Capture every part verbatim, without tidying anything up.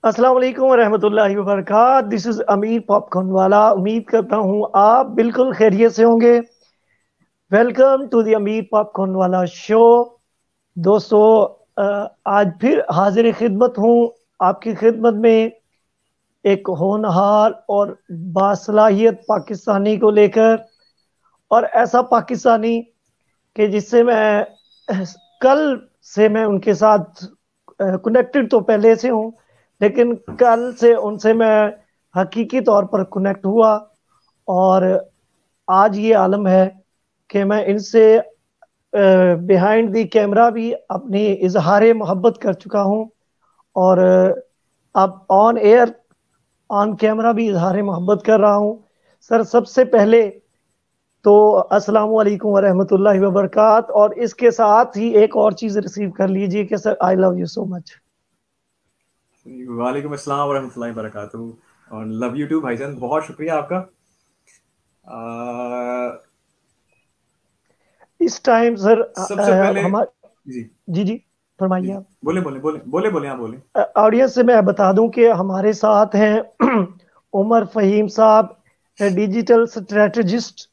अस्सलाम वालेकुम रहमतुल्लाहि व बरकात। दिस इज अमीर पॉपकॉर्न वाला। उम्मीद करता हूँ आप बिल्कुल खैरियत से होंगे। Welcome to the Amir popcorn वाला शो। दोस्तों, अ, आज फिर हाजिर खिदमत हूँ आपकी खिदमत में, एक होनहार और बासलाहियत पाकिस्तानी को लेकर। और ऐसा पाकिस्तानी कि जिससे मैं कल से मैं उनके साथ कनेक्टेड तो पहले से हूँ, लेकिन कल से उनसे मैं हकीकी तौर पर कनेक्ट हुआ। और आज ये आलम है कि मैं इनसे बिहाइंड द कैमरा भी अपनी इजहार मोहब्बत कर चुका हूँ। और अ, अब ऑन एयर, ऑन कैमरा भी इजहार मोहब्बत कर रहा हूँ। सर, सबसे पहले तो अस्सलाम वालेकुम व रहमतुल्लाहि व बरकात। और इसके साथ ही एक और चीज रिसीव कर लीजिए कि sir, I love you so much. वालेकुम अस्सलाम वरहमतुल्लाहि वबरकातुहू और लव यू टू भाईजान, बहुत शुक्रिया आपका। आ, इस टाइम सर, सबसे पहले हमारे, जी जी जी, जी फरमाइए जी आप। बोले बोले बोले बोले बोले आप बोले। ऑडियंस से मैं बता दूं कि हमारे साथ हैं उमर फहीम साहब, डिजिटल स्ट्रेटजिस्ट।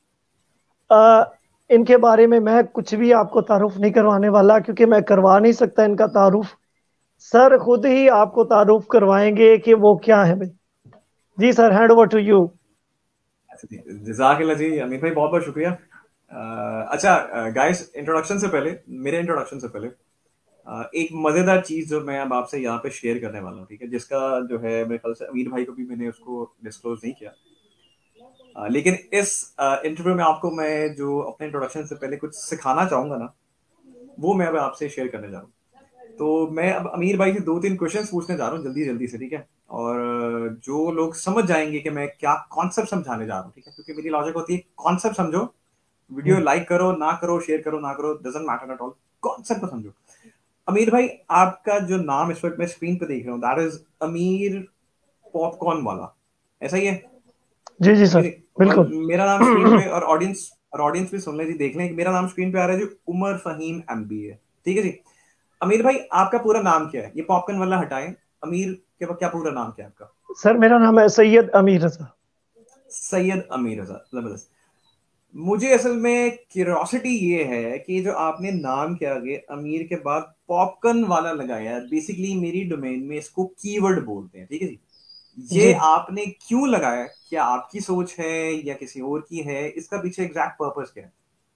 इनके बारे में मैं कुछ भी आपको तारुफ नहीं करवाने वाला, क्योंकि मैं करवा नहीं सकता इनका तारुफ। सर खुद ही आपको तारुफ करवाएंगे कि वो क्या है भाई। जी sir, hand over to you. अच्छा जी, जज़ाकल्लाह जी अमीर भाई, बहुत बहुत शुक्रिया। आ, अच्छा गाइस, इंट्रोडक्शन से पहले, मेरे इंट्रोडक्शन से पहले आ, एक मजेदार चीज जो मैं अब आपसे यहाँ पे शेयर करने वाला हूँ, ठीक है, जिसका जो है मेरे ख्याल से अमीर भाई को भी मैंने उसको डिस्क्लोज नहीं किया। आ, लेकिन इस इंटरव्यू में आपको मैं जो अपने इंट्रोडक्शन से पहले कुछ सिखाना चाहूंगा ना, वो मैं अब आपसे शेयर करने जा रहा हूँ। तो मैं अब अमीर भाई से दो तीन क्वेश्चंस पूछने जा रहा हूँ जल्दी जल्दी से, ठीक है। और जो लोग समझ जाएंगे कि मैं क्या कॉन्सेप्ट समझाने जा रहा हूँ, ठीक है, क्योंकि मेरी लॉजिक होती है कॉन्सेप्ट समझो, वीडियो लाइक करो ना करो, शेयर करो ना करो, doesn't matter at all, concept को समझो। अमीर भाई, आपका जो नाम इस वक्त मैं स्क्रीन पे देख रहा हूँ, दैट इज अमीर पॉपकॉर्न वाला, ऐसा ही है? जी जी ठीक है सर, जी। और बिल्कुल। मेरा नाम स्क्रीन पे, और ऑडियंस और ऑडियंस भी सुन ले जी, देख लें कि मेरा नाम स्क्रीन पे आ रहा है जो उमर फहीम एमबी है, ठीक है जी। अमीर भाई, आपका पूरा नाम क्या है? ये पॉपकॉर्न वाला हटाएं, अमीर के क्या पूरा नाम क्या है आपका? सर, मेरा नाम है सैयद अमीर रजा। सैयद अमीर रजा, जबरदस्त। मुझे असल में क्यूरियोसिटी ये है कि जो आपने नाम के आगे अमीर के बाद पॉपकॉर्न वाला लगाया है, बेसिकली मेरी डोमेन में इसको कीवर्ड बोलते हैं, ठीक है जी। ये जी आपने क्यों लगाया? क्या आपकी सोच है या किसी और की है? इसका पीछे एग्जैक्ट पर्पस क्या है?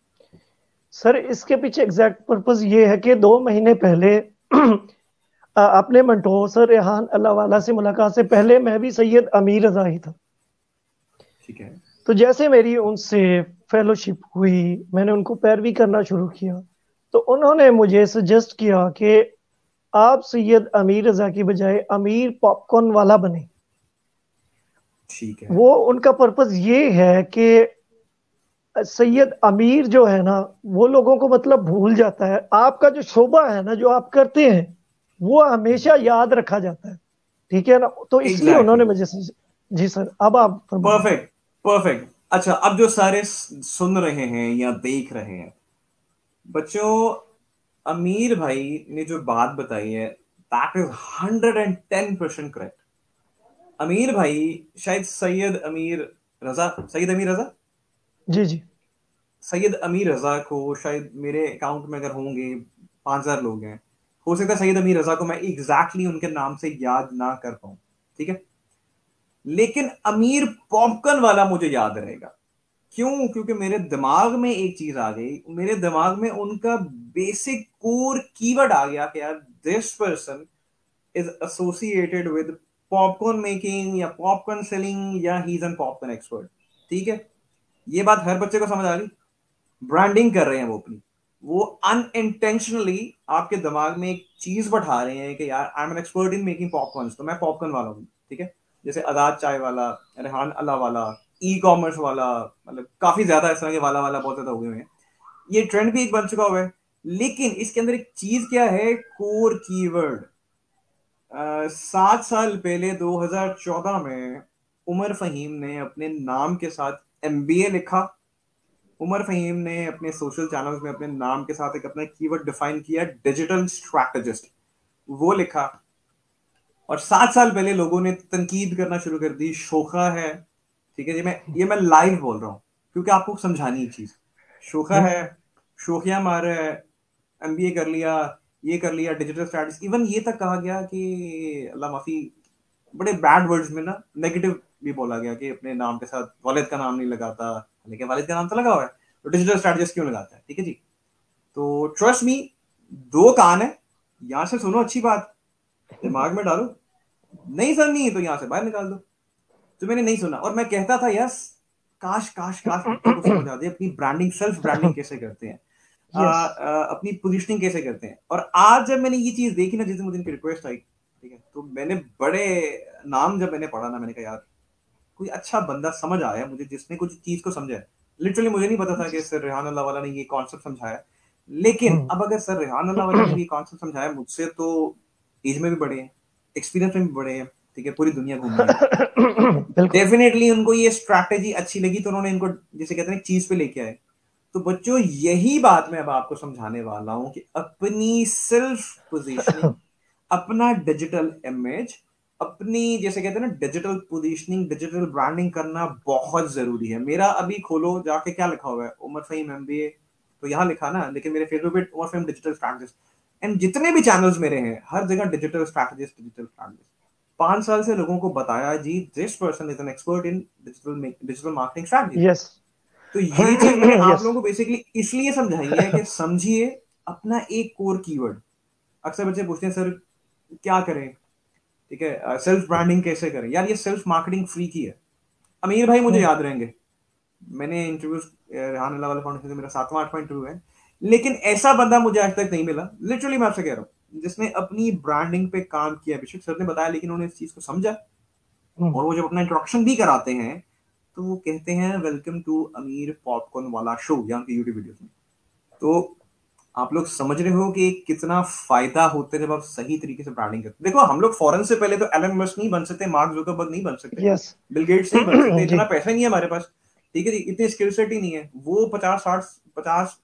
सर, इसके पीछे एग्जैक्ट पर्पस ये है कि दो महीने पहले अ, अपने मंटो सर रेहान अल्लाह वाला से मुलाकात से पहले मैं भी सैयद अमीर रजा ही था। ठीक है। तो जैसे मेरी उनसे फेलोशिप हुई, मैंने उनको पैरवी करना शुरू किया, तो उन्होंने मुझे सजेस्ट किया कि आप सैयद अमीर रजा की बजाय अमीर पॉपकॉर्न वाला बने। ठीक है। वो उनका पर्पस ये है कि सैयद अमीर जो है ना, वो लोगों को मतलब भूल जाता है। आपका जो शोभा है ना, जो आप करते हैं, वो हमेशा याद रखा जाता है। ठीक है ना? तो इसलिए एग्जैक्टली उन्होंने exactly. मुझे सज... जी सर, अब आप फरमाइए। परफेक्ट। परफेक्ट। अच्छा, अब जो सारे सुन रहे हैं या देख रहे हैं बच्चों, अमीर भाई ने जो बात बताई है, that is hundred and ten percent correct. Amir भाई, शायद सैयद अमीर रजा, सैयद अमीर रजा, जी जी सैयद अमीर रजा को शायद मेरे अकाउंट में अगर होंगे पांच हजार लोग हैं, हो सकता है सैयद अमीर रजा को मैं एग्जैक्टली exactly उनके नाम से याद ना कर पाऊं, ठीक है। लेकिन अमीर पॉपकॉर्न वाला मुझे याद रहेगा। क्यों? क्योंकि मेरे दिमाग में एक चीज आ गई, मेरे दिमाग में उनका बेसिक कोर कीवर्ड आ गया कि यार, this person is associated with popcorn making या पॉपकॉर्न सेलिंग, या he is an popcorn expert, ठीक है। ये बात हर बच्चे को समझ आ गई। ब्रांडिंग कर रहे हैं वो अपनी, वो अनइंटेंशनली आपके दिमाग में एक चीज बैठा रहे हैं कि यार, I am an expert in making popcorn, तो मैं पॉपकॉर्न वाला हूँ, ठीक है। जैसे आजाद चाय वाला, रेहान अल्लाह वाला, ई कॉमर्स वाला, मतलब काफी ज्यादा इस तरह के वाला वाला बहुत ज्यादा हुए हैं। ये ट्रेंड भी एक बन चुका हुआ है। लेकिन इसके अंदर एक चीज क्या है? Core keyword. सात साल पहले दो हज़ार चौदह में उमर फहीम ने अपने नाम के साथ एमबीए लिखा। उमर फहीम ने अपने सोशल चैनल्स में अपने नाम के साथ एक अपना कीवर्ड डिफाइन किया, डिजिटल स्ट्रैटेजिस्ट, वो लिखा। और सात साल पहले लोगों ने तनकीद करना शुरू कर दी, शोखा है, ठीक है, ये मैं ये मैं लाइव बोल रहा हूँ क्योंकि आपको समझानी चीज, शोखा है, शोखिया मार है, एमबीए कर लिया, ये कर लिया, डिजिटल स्ट्रैटेजी, इवन ये तक कहा गया कि अल्लाह माफी बड़े बैड वर्ड्स में ना नेगेटिव भी बोला गया कि अपने नाम के साथ वालिद का नाम नहीं लगाता, लेकिन वालिद का नाम तो लगा हुआ है, तो डिजिटल स्ट्रैटेजिस्ट क्यों लगाता है, ठीक है जी। तो ट्रस्ट मी, दो कान है, यहां से सुनो अच्छी बात, दिमाग में डालो, नहीं सुननी तो यहां से बाहर निकाल दो। तो मैंने नहीं सुना और मैं कहता था यस, काश काश काश बच्चों को समझ आ जाए अपनी ब्रांडिंग, सेल्फ ब्रांडिंग कैसे करते हैं, आ, आ, अपनी पोजीशनिंग कैसे करते हैं। और आज जब मैंने ये चीज देखी ना, जिस दिन मुझे इनकी रिक्वेस्ट आई, ठीक है, तो मैंने बड़े नाम जब मैंने पढ़ा ना, मैंने कहा यार कोई अच्छा बंदा समझ आया मुझे जिसने कुछ चीज को समझा है। लिटरली मुझे नहीं पता था कि सर रेहान अल्लाह वाला ने ये कॉन्सेप्ट समझाया, लेकिन अब अगर सर रेहान अल्लाह वाला ने ये कॉन्सेप्ट समझाया मुझसे, तो एज में भी बड़े हैं, एक्सपीरियंस में भी बड़े हैं, ठीक है, पूरी दुनिया घूमी है, डेफिनेटली उनको ये स्ट्रैटेजी अच्छी लगी तो उन्होंने इनको जिसे कहते हैं चीज पे लेके आए। तो बच्चों यही बात मैं अब आपको समझाने वाला हूं कि अपनी सेल्फ पोजीशनिंग, अपना डिजिटल इमेज, अपनी जैसे कहते हैं ना डिजिटल पोजीशनिंग, डिजिटल ब्रांडिंग करना बहुत जरूरी है। मेरा अभी खोलो जाके क्या लिखा हुआ है, उमर फहीम एमबीए, तो यहाँ लिखा ना, लेकिन मेरे फेसबुक पे Umar Faheem digital strategist, and जितने भी चैनल्स मेरे हैं हर जगह डिजिटल स्ट्रैटेजिस्ट, डिजिटल स्ट्रैटेजिस्ट। पांच साल से लोगों को बताया जी this person is an expert in digital digital marketing strategy. Yes तो ये चीज मैंने आप यस लोगों को बेसिकली इसलिए समझाई है कि समझिए अपना एक कोर कीवर्ड। अक्सर बच्चे पूछते हैं सर क्या करें, ठीक है, सेल्फ ब्रांडिंग कैसे करें, यार ये सेल्फ मार्केटिंग फ्री की है। अमीर भाई मुझे याद रहेंगे, मैंने इंटरव्यू रेहान अल्लाह वाला फाउंडेशन से मेरा सातवां आठवां इंटरव्यू है, लेकिन ऐसा बंदा मुझे आज तक नहीं मिला, लिटरली मैं आपसे कह रहा हूँ, जिसने अपनी ब्रांडिंग पे काम किया। अभिषेक सर ने बताया, लेकिन उन्होंने इस चीज को समझा, और वो जब अपना इंट्रोडक्शन भी कराते हैं तो वो कहते हैं वेलकम टू अमीर पॉपकॉर्न वाला शो, यहाँ के यूट्यूब वीडियोस में। तो आप लोग समझ रहे हो कि कितना फायदा होता है जब आप सही तरीके से ब्रांडिंग करते हैं। देखो हम लोग फॉरेन से पहले तो एलन मस्क नहीं बन सकते, मार्क जुकरबर्ग नहीं बन सकते, यस बिल गेट्स नहीं बन सकते, इतना पैसा नहीं है हमारे पास, ठीक है जी, इतनी स्किल सेट ही नहीं है। वो पचास साठ पचास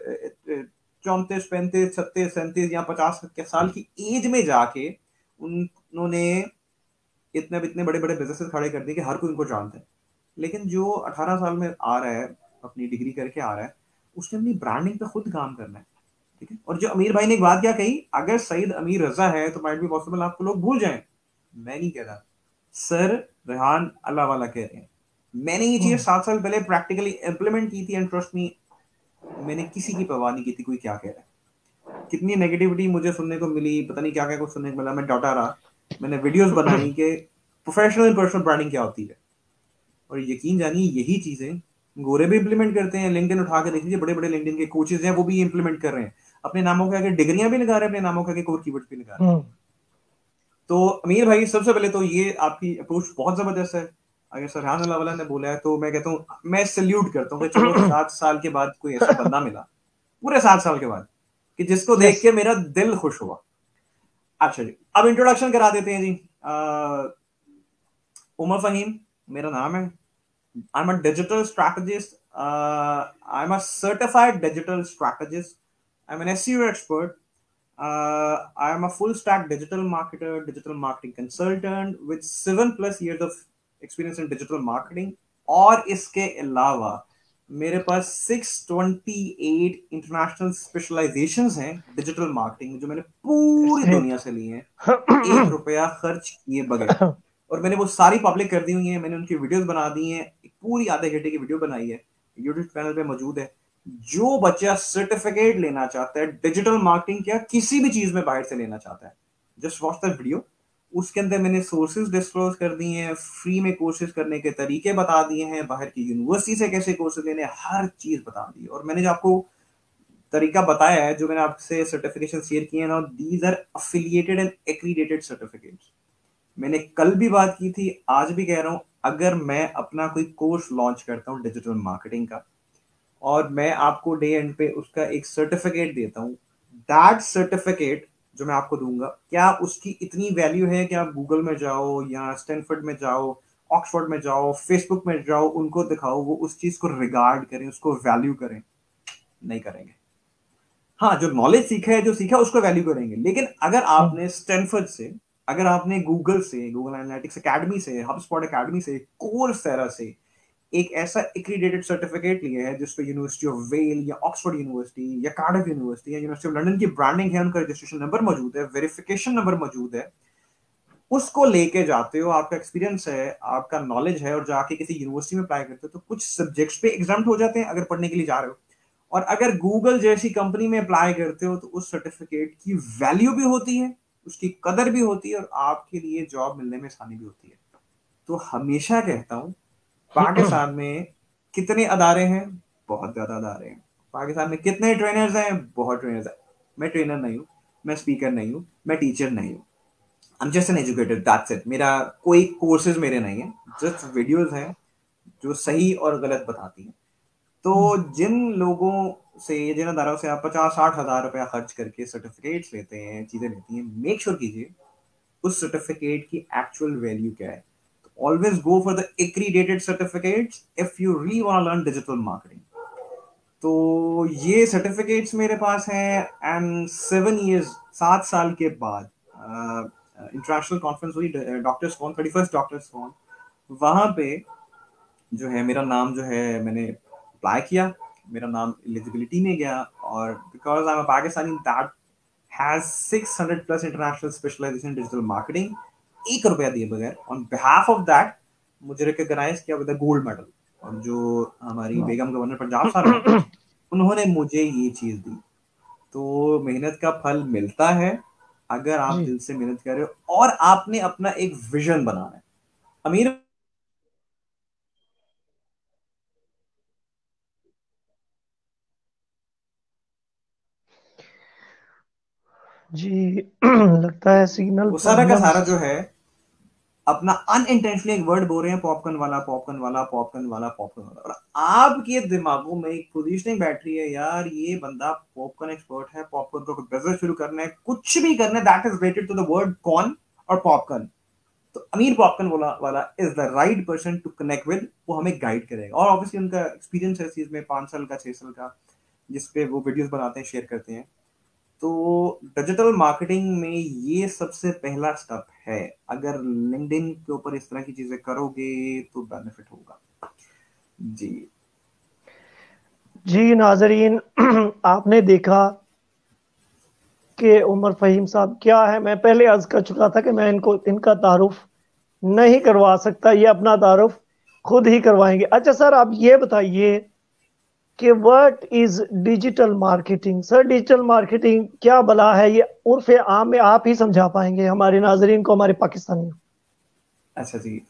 चौंतीस पैंतीस छत्तीस सैंतीस या पचास साल की एज में जाके उन्होंने इतने इतने बड़े बड़े बिजनेसेस खड़े कर दिए कि हर कोई उनको जानता है। लेकिन जो अठारह साल में आ रहा है, अपनी डिग्री करके आ रहा है, उसने अपनी ब्रांडिंग पे खुद काम करना है, ठीक है। और जो अमीर भाई ने एक बात क्या कही, अगर सईद अमीर रजा है तो माइट बी पॉसिबल आपको लोग भूल जाएं। मैं नहीं कह रहा, सर रेहान अल्लाह वाला कह रहे हैं। मैंने ये चीज सात साल पहले प्रैक्टिकली इंप्लीमेंट की थी, एंड ट्रस्ट मी, मैंने किसी की परवाह नहीं की थी कोई क्या कह रहा है। कितनी नेगेटिविटी मुझे सुनने को मिली, पता नहीं क्या क्या कुछ सुनने को मिला, मैं डटा रहा, मैंने वीडियोस बनाई कि प्रोफेशनल एंड पर्सनल ब्रांडिंग क्या होती है। और यकीन जानिए यही चीजें गोरे भी इंप्लीमेंट करते हैं। लिंक्डइन उठा के देख लीजिए, बड़े बड़े लिंक्डइन के कोचेस हैं, वो भी इंप्लीमेंट कर रहे हैं, अपने नामों के आगे डिग्रियां भी लगा रहे हैं, अपने नामों के आगे कोर कीवर्ड्स भी लगा रहे हैं। तो अमीर भाई सबसे पहले तो ये आपकी अप्रोच बहुत जबरदस्त है। अगर सर रेहान अल्लाह वाला ने बोला है तो मैं कहता हूँ, मैं सल्यूट करता हूँ कि चलो सात साल के बाद कोई ऐसा बंदा मिला, पूरे सात साल के बाद, कि जिसको yes. देख के मेरा दिल खुश हुआ। अच्छा जी, अब इंट्रोडक्शन करा देते हैं जी। उमर फहीम मेरा नाम है, I am a digital strategist, I am a certified digital strategist, I am an SEO expert, Uh, I am a full stack digital marketer, digital marketing consultant with seven plus years of experience in digital marketing. और इसके अलावा मेरे पास six twenty-eight international specializations हैं digital marketing, जो मैंने पूरी दुनिया से ली हैं एक रुपया खर्च किए बगैर, और मैंने वो सारी पब्लिक कर दी हुई है। मैंने उनकी वीडियोस बना दी हैं, एक पूरी आधे घंटे की वीडियो बनाई है, यूट्यूब चैनल पे मौजूद है। जो बच्चा सर्टिफिकेट लेना चाहता है डिजिटल मार्केटिंग या किसी भी चीज में बाहर से लेना चाहता है, जस्ट वॉच दैट वीडियो। उसके अंदर मैंने सोर्सेज डिस्क्लोज कर दिए हैं, फ्री में कोर्सेज करने के तरीके बता दिए हैं, बाहर की यूनिवर्सिटी से कैसे कोर्सेज लेने, हर चीज बता दी है। और मैंने जो आपको तरीका बताया है, जो मैंने आपसे सर्टिफिकेशन शेयर किए हैं ना, these are affiliated and accredited certificates. मैंने कल भी बात की थी, आज भी कह रहा हूं, अगर मैं अपना कोई कोर्स लॉन्च करता हूं डिजिटल मार्केटिंग का, और मैं आपको डे एंड पे उसका एक सर्टिफिकेट देता हूं, दैट सर्टिफिकेट जो मैं आपको दूंगा, क्या उसकी इतनी वैल्यू है कि आप गूगल में जाओ या स्टैनफोर्ड में जाओ, ऑक्सफोर्ड में जाओ, फेसबुक में जाओ, उनको दिखाओ, वो उस चीज को रिगार्ड करें, उसको वैल्यू करें? नहीं करेंगे। हाँ, जो नॉलेज सीखा है, जो सीखा उसको वैल्यू करेंगे। लेकिन अगर आपने स्टैनफोर्ड से अगर आपने गूगल से, गूगल एनालिटिक्स एकेडमी से, हबस्पॉट एकेडमी से, कोर्सेरा से एक ऐसा एक्रीडेटेड सर्टिफिकेट लिया है जिसपे यूनिवर्सिटी ऑफ वेल या ऑक्सफोर्ड यूनिवर्सिटी या कार्डिफ यूनिवर्सिटी या यूनिवर्सिटी ऑफ लंदन की ब्रांडिंग है, उनका रजिस्ट्रेशन नंबर मौजूद है, वेरिफिकेशन नंबर मौजूद है, उसको लेके जाते हो, आपका एक्सपीरियंस है, आपका नॉलेज है, और जाके किसी यूनिवर्सिटी में अप्लाई करते हो तो कुछ सब्जेक्ट्स पे एग्जाम हो जाते हैं अगर पढ़ने के लिए जा रहे हो। और अगर गूगल जैसी कंपनी में अप्लाई करते हो तो उस सर्टिफिकेट की वैल्यू भी होती है, उसकी कदर भी होती है, और आपके लिए जॉब मिलने में आसानी भी होती है। तो हमेशा कहता हूं, पाकिस्तान में कितने अदारे हैं? बहुत ज्यादा अदारे हैं। पाकिस्तान में कितने ट्रेनर्स हैं? बहुत ट्रेनर्स हैं। मैं ट्रेनर नहीं हूं, मैं स्पीकर नहीं हूं, मैं टीचर नहीं हूं। I'm just an educator, that's it। मेरा कोई कोर्सेज मेरे नहीं है, जस्ट वीडियोस हैं जो सही और गलत बताती हैं। तो जिन लोगों से, जिन अदारों से आप पचास साठ हजार रुपया खर्च करके सर्टिफिकेट्स लेते हैं, चीजें लेती हैं, मेक श्योर कीजिए उस सर्टिफिकेट की एक्चुअल वैल्यू क्या है। तो always go for the accredited certificates if you really want to learn digital marketing. तो ये सर्टिफिकेट्स मेरे पास हैं, एंड सेवन इयर्स, सात साल के बाद इंटरनेशनल कॉन्फ्रेंस हुई, doctors con, thirty first doctors con, वहां पे जो है मेरा नाम जो है मैंने अप्लाई किया, मेरा नाम एलिजिबिलिटी में गया, और because I am a Pakistani that has six hundred plus international specialization in digital marketing, एक रुपया दिए बगैर, ऑन बिहाफ ऑफ दैट मुझे रिकॉग्नाइज किया विद अ गोल्ड मेडल। और जो हमारी बेगम गवर्नर पंजाब साहब हैं, उन्होंने मुझे ये चीज दी। तो मेहनत का फल मिलता है अगर आप दिल से मेहनत कर रहे हो और आपने अपना एक विजन बनाना है। अमीर जी लगता है सिग्नल वो सारा का सारा प्रॉब्लम्स। जो है अपना अनइंटेंशनली एक वर्ड बोल रहे हैं, पॉपकॉर्न वाला, पॉपकॉर्न वाला, पॉपकॉर्न वाला, पॉपकॉर्न वाला, और आपके दिमागों में एक पोजीशनिंग बैठ रही है, यार ये बंदा पॉपकॉर्न एक्सपर्ट है, पॉपकॉर्न को बिजनेस शुरू करना है, कुछ भी करना है that is related to the word corn और पॉपकॉर्न, तो अमीर पॉपकॉर्न वाला वाला is the right person to connect with. वो हमें गाइड करेगा, और ऑब्वियसली उनका एक्सपीरियंस है इस चीज में, पांच साल का, छह साल का, जिसपे वो वीडियोस बनाते हैं, शेयर करते हैं। तो डिजिटल मार्केटिंग में ये सबसे पहला स्टेप है। अगर लिंक्डइन के ऊपर इस तरह की चीजें करोगे तो बेनिफिट होगा। जी जी नाजरीन, आपने देखा कि उमर फहीम साहब क्या है। मैं पहले अर्ज कर चुका था कि मैं इनको इनका तारुफ नहीं करवा सकता, ये अपना तारुफ खुद ही करवाएंगे। अच्छा सर, आप ये बताइए कि what is digital marketing. Sir digital marketing क्या भला है, ये उर्फ आम में आप ही समझा पाएंगे हमारे नाजरीन को, हमारे पाकिस्तानियों। अच्छा जी,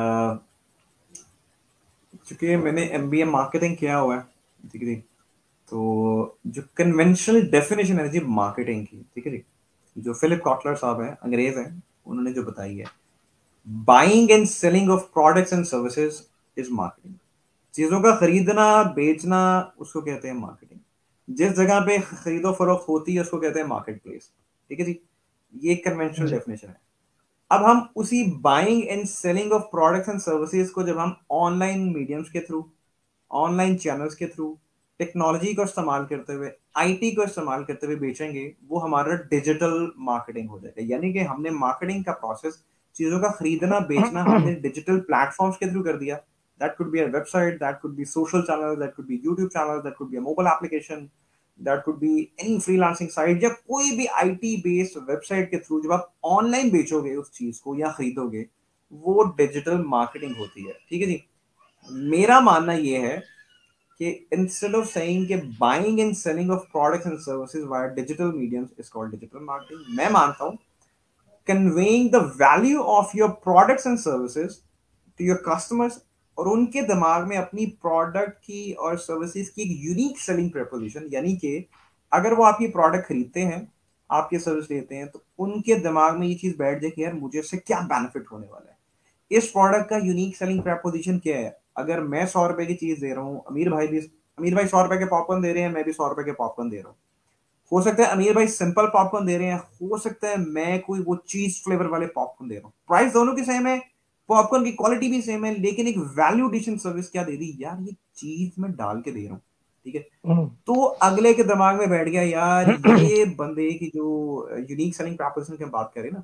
चूंकि मैंने एमबीए मार्केटिंग किया हुआ है, ठीक है जी, तो जो कन्वेंशनल डेफिनेशन है जी मार्केटिंग की, ठीक है जी, जो फिलिप कॉटलर साहब हैं, अंग्रेज हैं, उन्होंने जो बताई है, buying and selling of products and services is marketing. चीजों का खरीदना बेचना उसको कहते हैं मार्केटिंग। जिस जगह पे खरीदो फरोख्त होती है उसको कहते हैं मार्केट प्लेस। ठीक है जी, ये कन्वेंशनल जी डेफिनेशन है। अब हम उसी buying and selling of products and services को जब हम ऑनलाइन मीडियम्स के थ्रू, ऑनलाइन चैनल्स के थ्रू, टेक्नोलॉजी को इस्तेमाल करते हुए, आईटी को इस्तेमाल करते हुए बेचेंगे, वो हमारा डिजिटल मार्केटिंग हो जाएगा। यानी कि हमने मार्केटिंग का प्रोसेस, चीजों का खरीदना बेचना हमने डिजिटल प्लेटफॉर्म्स के थ्रू कर दिया। That could be a website, that could be social channel, that could be YouTube channel, that could be a mobile application, that could be any freelancing site, या कोई भी आईटी बेस्ड वेबसाइट के through जब आप online बेचोगे उस चीज को या खरीदोगे, वो डिजिटल मार्केटिंग होती है। ठीक है जी, मेरा मानना यह है कि instead of saying कि buying and selling of products and services via digital mediums is called digital marketing, मैं मानता हूं conveying the value of your products and services to your customers, और उनके दिमाग में अपनी प्रोडक्ट की और सर्विसेज की एक यूनिक सेलिंग प्रपोजिशन, यानी कि अगर वो आपकी प्रोडक्ट खरीदते हैं, आपकी सर्विस लेते हैं, तो उनके दिमाग में ये चीज बैठ जाए कि यार मुझे इससे क्या बेनिफिट होने वाला है, इस प्रोडक्ट का यूनिक सेलिंग प्रपोजिशन क्या है। अगर मैं सौ रुपए की चीज दे रहा हूँ, अमीर भाई भी, अमीर भाई सौ रुपए के पॉपकॉर्न दे रहे हैं, मैं भी सौ रुपए के पॉपकॉर्न दे रहा हूँ, हो सकता है अमीर भाई सिंपल पॉपकॉर्न दे रहे हैं, हो सकता है मैं कोई वो चीज फ्लेवर वाले पॉपकॉर्न दे रहा हूँ, प्राइस दोनों की सेम है, पॉपकॉर्न की क्वालिटी भी सेम है, लेकिन एक वैल्यू एडिशन सर्विस क्या दे दी, यार ये चीज मैं डाल के दे रहा हूँ। ठीक है, तो अगले के दिमाग में बैठ गया, यार ये बंदे की जो यूनिक सेलिंग प्रपोजिशन की हम बात करें ना,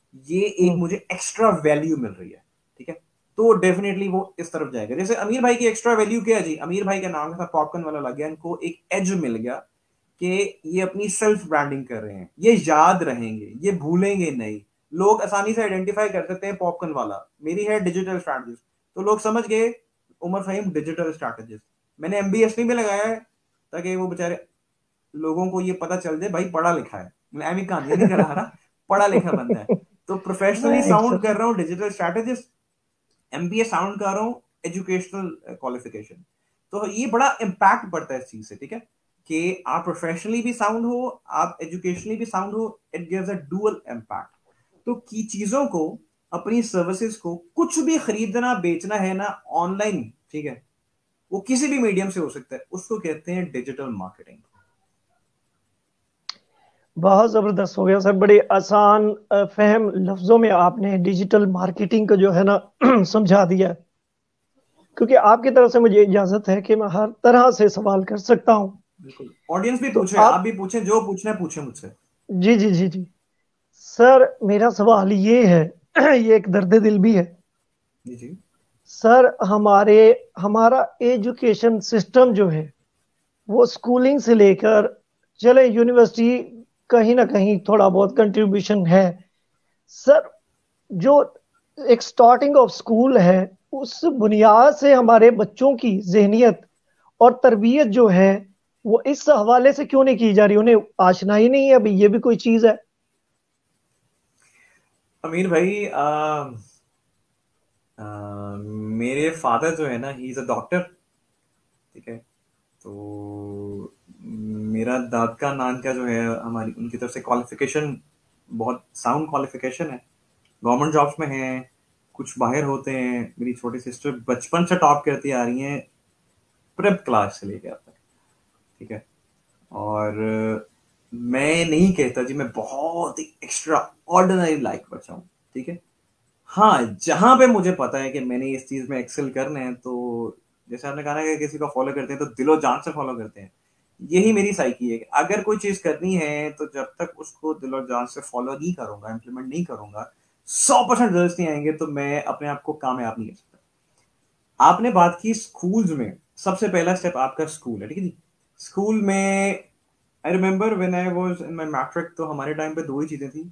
ये एक मुझे एक्स्ट्रा वैल्यू मिल रही है, ठीक है, तो डेफिनेटली वो इस तरफ जाएगा। जैसे अमीर भाई की एक्स्ट्रा वैल्यू क्या है जी, अमीर भाई का नाम के साथ पॉपकॉर्न वाला लग गया, इनको एक एज मिल गया कि ये अपनी सेल्फ ब्रांडिंग कर रहे हैं, ये याद रहेंगे, ये भूलेंगे नहीं, लोग आसानी से आइडेंटिफाई कर सकते हैं पॉपकॉर्न वाला, मेरी है डिजिटल स्ट्रैटेजिस्ट, तो लोग समझ गए उमर फहीम डिजिटल स्ट्रैटेजिस्ट। मैंने एमबीएसटी में लगाया है ताकि वो बेचारे लोगों को ये पता चल जाए भाई पढ़ा लिखा है, मैं एमी कहानी नहीं करा रहा, पढ़ा लिखा बंदा है, तो प्रोफेशनली साउंड कर रहा हूँ डिजिटल स्ट्रैटेजिस्ट, एमबीए साउंड कर रहा हूँ एजुकेशनल क्वालिफिकेशन। तो ये बड़ा इंपैक्ट पड़ता है इस चीज से, ठीक है, कि आप प्रोफेशनली भी साउंड हो, आप एजुकेशनली भी साउंड हो, it gives a dual impact. तो की चीजों को, अपनी सर्विसेज को, कुछ भी खरीदना बेचना है ना ऑनलाइन, ठीक है, वो किसी भी मीडियम से हो सकता है, उसको कहते हैं डिजिटल मार्केटिंग। बहुत जबरदस्त हो गया सर, बड़े आसान फहम लफ्जों में आपने डिजिटल मार्केटिंग को जो है ना समझा दिया, क्योंकि आपकी तरफ से मुझे इजाजत है कि मैं हर तरह से सवाल कर सकता हूं। बिल्कुल, ऑडियंस भी तो पूछे, आप आप भी पूछें, जो पूछना है पूछे मुझसे। जी जी जी जी सर, मेरा सवाल ये है ये एक दर्द दिल भी है जी जी। सर। हमारे हमारा एजुकेशन सिस्टम जो है वो स्कूलिंग से लेकर, चले यूनिवर्सिटी कहीं ना कहीं थोड़ा बहुत कंट्रीब्यूशन है सर, जो एक स्टार्टिंग ऑफ स्कूल है उस बुनियाद से हमारे बच्चों की जहनियत और तरबियत जो है वो इस हवाले से क्यों नहीं की जा रही, उन्हें आशना ही नहीं है अभी ये भी कोई चीज है। अमीर भाई, आ, आ, मेरे फादर जो है ना, ही इज अ डॉक्टर, ठीक है, तो मेरा दाद का नान का जो है, हमारी उनकी तरफ से क्वालिफिकेशन बहुत साउंड क्वालिफिकेशन है, गवर्नमेंट जॉब्स में है, कुछ बाहर होते हैं। मेरी छोटी सिस्टर बचपन से टॉप करती आ रही हैं, प्रेप क्लास से लेकर अब तक, ठीक है, और मैं नहीं कहता जी मैं बहुत ही एक्स्ट्रा ऑर्डिनरी लाइक बचा हूँ, ठीक है, हाँ जहां पे मुझे पता है कि मैंने इस चीज में एक्सेल करना है, तो जैसे आपने कहा ना कि किसी को फॉलो करते हैं तो दिलो जान से फॉलो करते हैं, यही मेरी साइकी है कि अगर कोई चीज करनी है तो जब तक उसको दिलो जान से फॉलो नहीं करूंगा, इंप्लीमेंट नहीं करूंगा, सौ परसेंट रिजल्ट नहीं आएंगे, तो मैं अपने आप को कामयाब नहीं कर सकता। आपने बात की स्कूल्स में, सबसे पहला स्टेप आपका स्कूल है, ठीक है जी। स्कूल में I remember when I was in my matric, तो हमारे टाइम पे दो ही चीजें थी,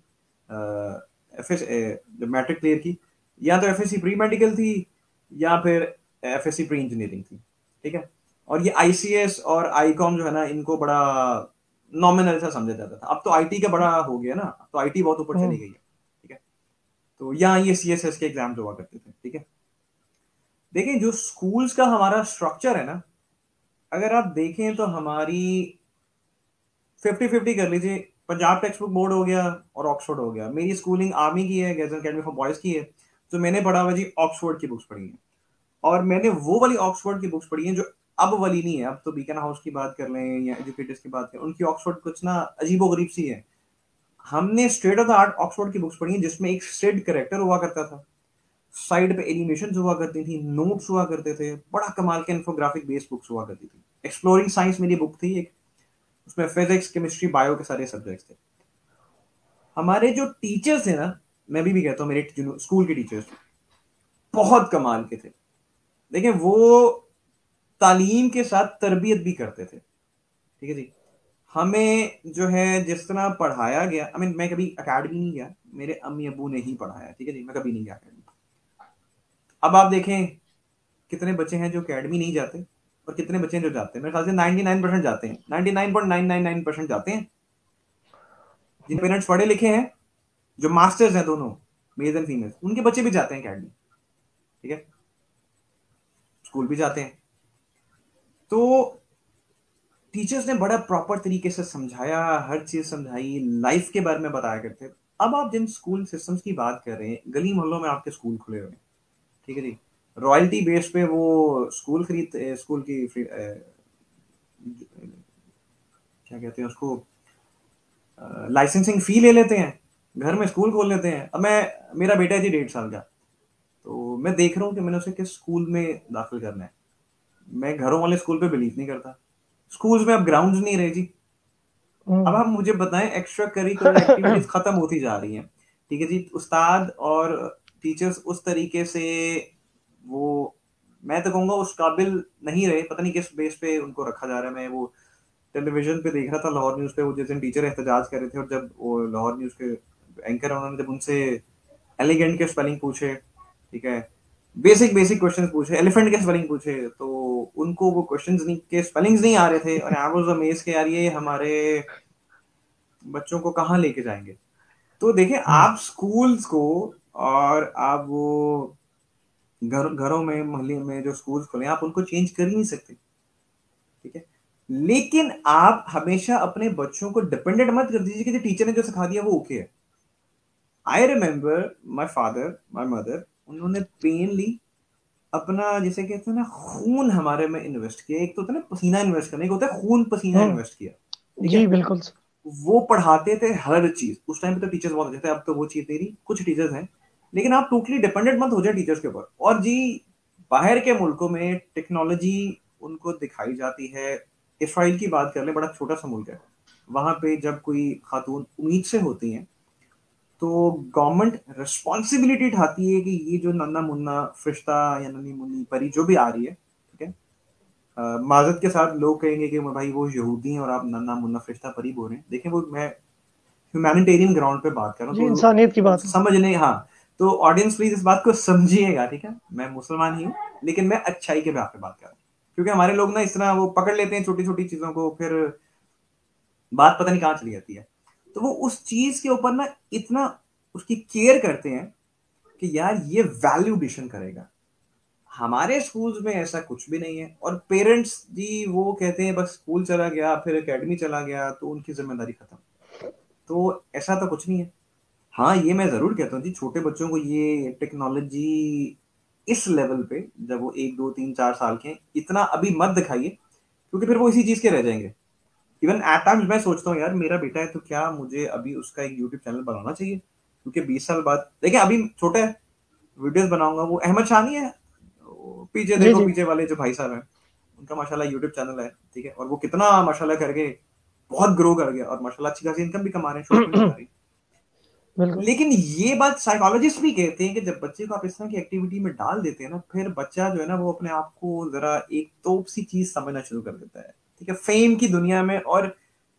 एफ एस जब मैट्रिक क्लियर की, या तो एफएससी प्री मेडिकल थी या फिर एफएससी प्री इंजीनियरिंग थी, ठीक है, और ये आईसीएस और आईकॉम जो है ना, इनको बड़ा नॉमिनल सा समझा जाता था। अब तो आईटी का बड़ा हो गया ना, अब तो आईटी बहुत ऊपर चली गई है, ठीक है, तो यहाँ ये सीएसएस के एग्जाम हुआ करते थे, ठीक है। देखिए जो स्कूल्स का हमारा स्ट्रक्चर है ना, अगर आप देखें तो हमारी फिफ्टी फिफ्टी कर लीजिए, पंजाब टेक्स्ट बुक बोर्ड हो गया और ऑक्सफोर्ड हो गया। मेरी स्कूलिंग आर्मी की है, गैजन अकेडमी फॉर बॉयज की है, तो मैंने पढ़ा हुआ जी ऑक्सफोर्ड की बुक्स पढ़ी है, और मैंने वो वाली ऑक्सफोर्ड की बुक्स पढ़ी हैं जो अब वाली नहीं है। अब तो बीकन हाउस की बात कर लें या एजुकेटर्स की बात करें, उनकी ऑक्सफोर्ड कुछ ना अजीबो गरीब सी है। हमने state of the art Oxford की बुक्स पढ़ी हैं, जिसमें एक स्टेट करेक्टर हुआ करता था, साइड पे एनिमेशन हुआ करती थी, नोट्स हुआ करते थे, बड़ा कमाल के इन्फोग्राफिक बेस्ड बुक्स हुआ करती थी। एक्सप्लोरिंग साइंस मेरी बुक थी एक, उसमें फिजिक्स केमिस्ट्री बायो के सारे सब्जेक्ट्स थे। हमारे जो टीचर्स थे ना, मैं भी, भी कहता हूँ मेरे स्कूल के टीचर्स बहुत कमाल के थे। देखिए वो तालीम के साथ तरबियत भी करते थे, ठीक है जी। हमें जो है जिस तरह पढ़ाया गया, आई मीन मैं कभी अकेडमी नहीं गया, मेरे अम्मी अबू ने ही पढ़ाया, ठीक है जी, मैं कभी नहीं गया अकेडमी। अब आप देखें कितने बच्चे हैं जो अकेडमी नहीं जाते और कितने बच्चे हैं जो जाते हैं, मेरे ख्याल से नाइनटी नाइन परसेंट जाते हैं, ninety nine point nine nine nine percent जाते हैं। जिन पेरेंट्स पढ़े लिखे हैं, जो मास्टर्स हैं दोनों, मेल्स एंड फीमेल्स, उनके बच्चे भी जाते हैं अकेडमी, ठीक है, स्कूल भी जाते हैं। तो टीचर्स ने बड़ा प्रॉपर तरीके से समझाया, हर चीज समझाई, लाइफ के बारे में बताया करते। अब आप जिन स्कूल सिस्टम्स की बात कर रहे हैं, गली मोहल्लों में आपके स्कूल खुले हुए हैं, ठीक है जी, रॉयल्टी बेस पे वो स्कूल खरीद, स्कूल की फ्री, क्या कहते हैं उसको, लाइसेंसिंग फी ले लेते हैं, घर में स्कूल खोल लेते हैं। अब मैं, मेरा बेटा है जी डेढ़ साल का, तो मैं देख रहा हूँ कि मैंने उसे किस स्कूल में दाखिल करना है। मैं घरों वाले स्कूल पे बिलीव नहीं करता, स्कूल्स में अब ग्राउंड्स नहीं रहे जी। अब आप मुझे बताएं, एक्स्ट्रा करिकुलर एक्टिविटीज खत्म होती जा रही हैं। ठीक है जी। उस्ताद और टीचर्स उस तरीके से वो, मैं तो कहूँगा उस काबिल नहीं रहे, पता नहीं किस बेस पे उनको रखा जा रहा है। मैं वो टेलीविजन पे देख रहा था लाहौर न्यूज़ पे, वो जिस दिन टीचर एहतजाज कर रहे थे और जब वो लाहौर न्यूज़ के एंकर हैं उन्होंने जब उनसे एलिगेंट के स्पेलिंग पूछे, ठीक है, बेसिक बेसिक क्वेश्चंस पूछे, एलिफेंट के स्पेलिंग पूछे, तो उनको वो क्वेश्चंस नहीं के स्पेलिंग्स नहीं आ रहे थे और आई वाज अमेज्ड कि यार ये हमारे बच्चों को कहाँ लेके जाएंगे। तो देखिए हम्म, आप स्कूल्स को और आप वो घर घरों में मोहल्ले में जो स्कूल्स खुले आप उनको चेंज कर ही नहीं सकते, ठीक है। लेकिन आप हमेशा अपने बच्चों को डिपेंडेंट मत कर दीजिए कि जो टीचर ने जो सिखा दिया वो ओके है। I remember my father my mother, उन्होंने पेन ली अपना, जिसे कहते हैं ना खून हमारे में इन्वेस्ट किया। एक तो होता है ना पसीना इन्वेस्ट करना, एक होता है खून पसीना इन्वेस्ट हम्म, किया, ठीक जी है। बिल्कुल। वो पढ़ाते थे हर चीज, उस टाइम पे तो टीचर्स बहुत अच्छे थे, अब तो वो चीज नहीं रही, कुछ टीचर्स हैं, लेकिन आप टोटली डिपेंडेंट मत हो जाए टीचर्स के ऊपर। और जी बाहर के मुल्कों में टेक्नोलॉजी उनको दिखाई जाती है। इसराइल की बात कर ले, बड़ा छोटा सा मुल्क है, वहां पे जब कोई खातून उम्मीद से होती हैं तो गवर्नमेंट रिस्पॉन्सिबिलिटी उठाती है कि ये जो नन्ना मुन्ना फरिश्ता या नन्नी मुन्नी परी जो भी आ रही है, ठीक है, अ, माजरत के साथ लोग कहेंगे कि भाई वो यहूदी हैं और आप नन्ना मुन्ना फरिश्ता परी बोल रहे हैं। देखें वो मैं ह्यूमैनिटेरियन ग्राउंड पे बात कर रहा हूँ, जी तो इंसानियत की बात है। समझने, हाँ, तो ऑडियंस प्लीज इस बात को समझिएगा, ठीक है। मैं मुसलमान ही हूँ लेकिन मैं अच्छाई के बात पे बात कर रहा हूँ, क्योंकि हमारे लोग ना इस तरह वो पकड़ लेते हैं छोटी छोटी चीजों को, फिर बात पता नहीं कहाँ चली जाती है। तो वो उस चीज के ऊपर ना इतना उसकी केयर करते हैं कि यार ये वैल्यूडेशन करेगा। हमारे स्कूल्स में ऐसा कुछ भी नहीं है, और पेरेंट्स जी वो कहते हैं बस स्कूल चला गया फिर एकेडमी चला गया तो उनकी जिम्मेदारी खत्म। तो ऐसा तो कुछ नहीं है। हाँ ये मैं जरूर कहता हूँ जी, छोटे बच्चों को ये टेक्नोलॉजी इस लेवल पे जब वो एक दो तीन चार साल के हैं, इतना अभी मत दिखाइए, क्योंकि फिर वो इसी चीज के रह जाएंगे। इवन एट टाइम्स मैं सोचता हूँ यार मेरा बेटा है तो क्या मुझे अभी उसका एक यूट्यूब चैनल बनाना चाहिए, क्योंकि बीस साल बाद देखिए अभी छोटा है, वीडियोस बनाऊंगा। वो अहमद शाह नहीं है, वो पीछे जी देखो जी पीछे वाले जो भाई साहब हैं, उनका माशाल्लाह यूट्यूब चैनल है, ठीक है, और वो कितना माशाल्लाह करके बहुत ग्रो कर गया और माशाल्लाह अच्छी खासी इनकम भी कमा रहे हैं, शॉर्ट फिल्म बना रही है। बिल्कुल। लेकिन ये बात साइकोलॉजिस्ट भी कहते हैं कि जब बच्चे को आप इस तरह की एक्टिविटी में डाल देते हैं ना, फिर बच्चा जो है ना वो अपने आप को जरा एक तोप सी चीज समझना शुरू कर देता है, ठीक है, फेम की दुनिया में और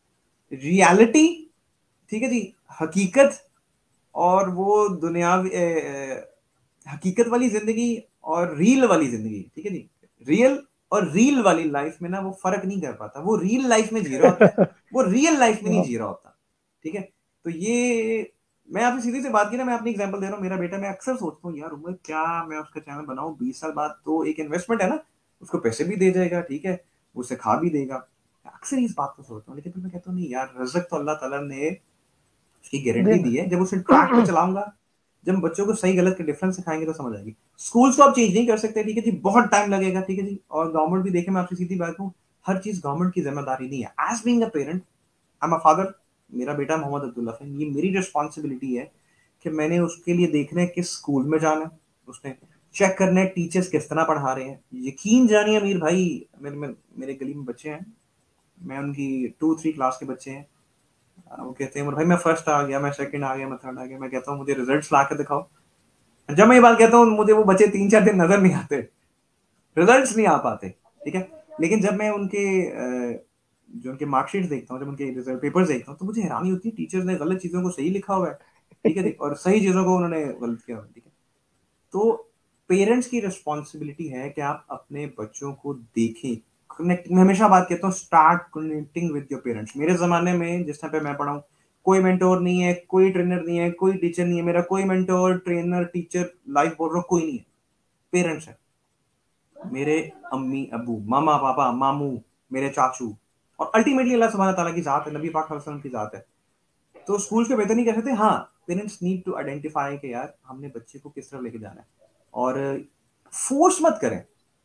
रियलिटी, ठीक है जी, हकीकत, और वो दुनियावी ए, ए, हकीकत वाली जिंदगी और रील वाली जिंदगी, ठीक है जी, रियल और रील वाली लाइफ में ना वो फर्क नहीं कर पाता। वो रियल लाइफ में जी रहा होता है, वो रियल लाइफ में नहीं जी रहा होता, ठीक है। तो ये मैं आपसे सीधी सी बात की ना, मैं अपनी एग्जांपल दे रहा हूँ, मेरा बेटा, मैं अक्सर सोचता हूँ यार उम्र क्या मैं उसका चैनल बनाऊं, बीस साल बाद तो एक इन्वेस्टमेंट है ना, उसको पैसे भी दे जाएगा, ठीक है, वो सिखा भी देगा। अक्सर इस बात को सोचता हूँ, लेकिन फिर मैं कहता हूँ नहीं यार, रज़्क तो अल्लाह ताला ने उसकी गारंटी दिन दी है, जब उसे ट्रैक पे चलाऊंगा, जब बच्चों को सही गलत के डिफरेंस सिखाएंगे तो समझ आएगी। स्कूल्स को आप चेंज नहीं कर सकते, ठीक है जी, बहुत टाइम लगेगा, ठीक है जी, और गवर्नमेंट भी देखे, मैं आपसे सीधी बात कहूँ, हर चीज गवर्नमेंट की जिम्मेदारी नहीं है। As being a parent, I am a father, मेरा बेटा मोहम्मद अब्दुल्ला है, ये मेरी रिस्पॉन्सिबिलिटी है कि मैंने उसके लिए देखना है किस स्कूल में जाना है, उसने चेक करना है टीचर्स किस तरह पढ़ा रहे हैं। यकीन जानिए अमीर भाई, मेरे मेरे, मेरे गली में बच्चे हैं, मैं उनकी टू थ्री क्लास के बच्चे हैं, वो कहते हैं भाई मैं फर्स्ट आ गया, मैं सेकंड आ गया, मैं थर्ड आ गया। मैं कहता हूँ मुझे रिजल्ट्स ला के दिखाओ। जब मैं ये बात कहता हूँ मुझे वो बच्चे तीन चार दिन नजर नहीं आते, रिजल्ट्स नहीं आ पाते, ठीक है। लेकिन जब मैं उनके अ, जो उनके मार्कशीट देखता हूँ, जब उनके रिजल्ट पेपर्स देखता हूँ, तो मुझे हैरानी होती है, टीचर्स ने गलत चीजों को सही लिखा हुआ है, ठीक है जी, और सही चीजों को उन्होंने गलत किया हुआ है, ठीक है। तो पेरेंट्स की रिस्पॉन्सिबिलिटी है कि आप अपने बच्चों को देखें, कनेक्ट। मैं हमेशा बात कहता हूँ start connecting with your parents. मेरे जमाने में जिस टाइम पे मैं पढ़ा हूँ, कोई मेंटोर नहीं है, कोई ट्रेनर नहीं है, कोई टीचर नहीं है, मेरा कोई मेंटोर ट्रेनर टीचर लाइफ बोल रहा हूँ कोई नहीं है, पेरेंट्स है मेरे। अम्मी अबू, मामा पापा मामू, मेरे चाचू, और अल्टीमेटली अल्लाह सुब्हानहू तआला की जात है, नबी पाक सल्लल्लाहु अलैहि वसल्लम की जात है। तो स्कूल्स को बेहतर नहीं कर सकते। हाँ, पेरेंट्स नीड टू आइडेंटिफाई कि यार हमने बच्चे को किस तरफ लेके जाना है, और फोर्स मत करें।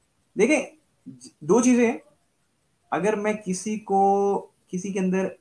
देखें दो चीजें हैं, अगर मैं किसी को किसी के अंदर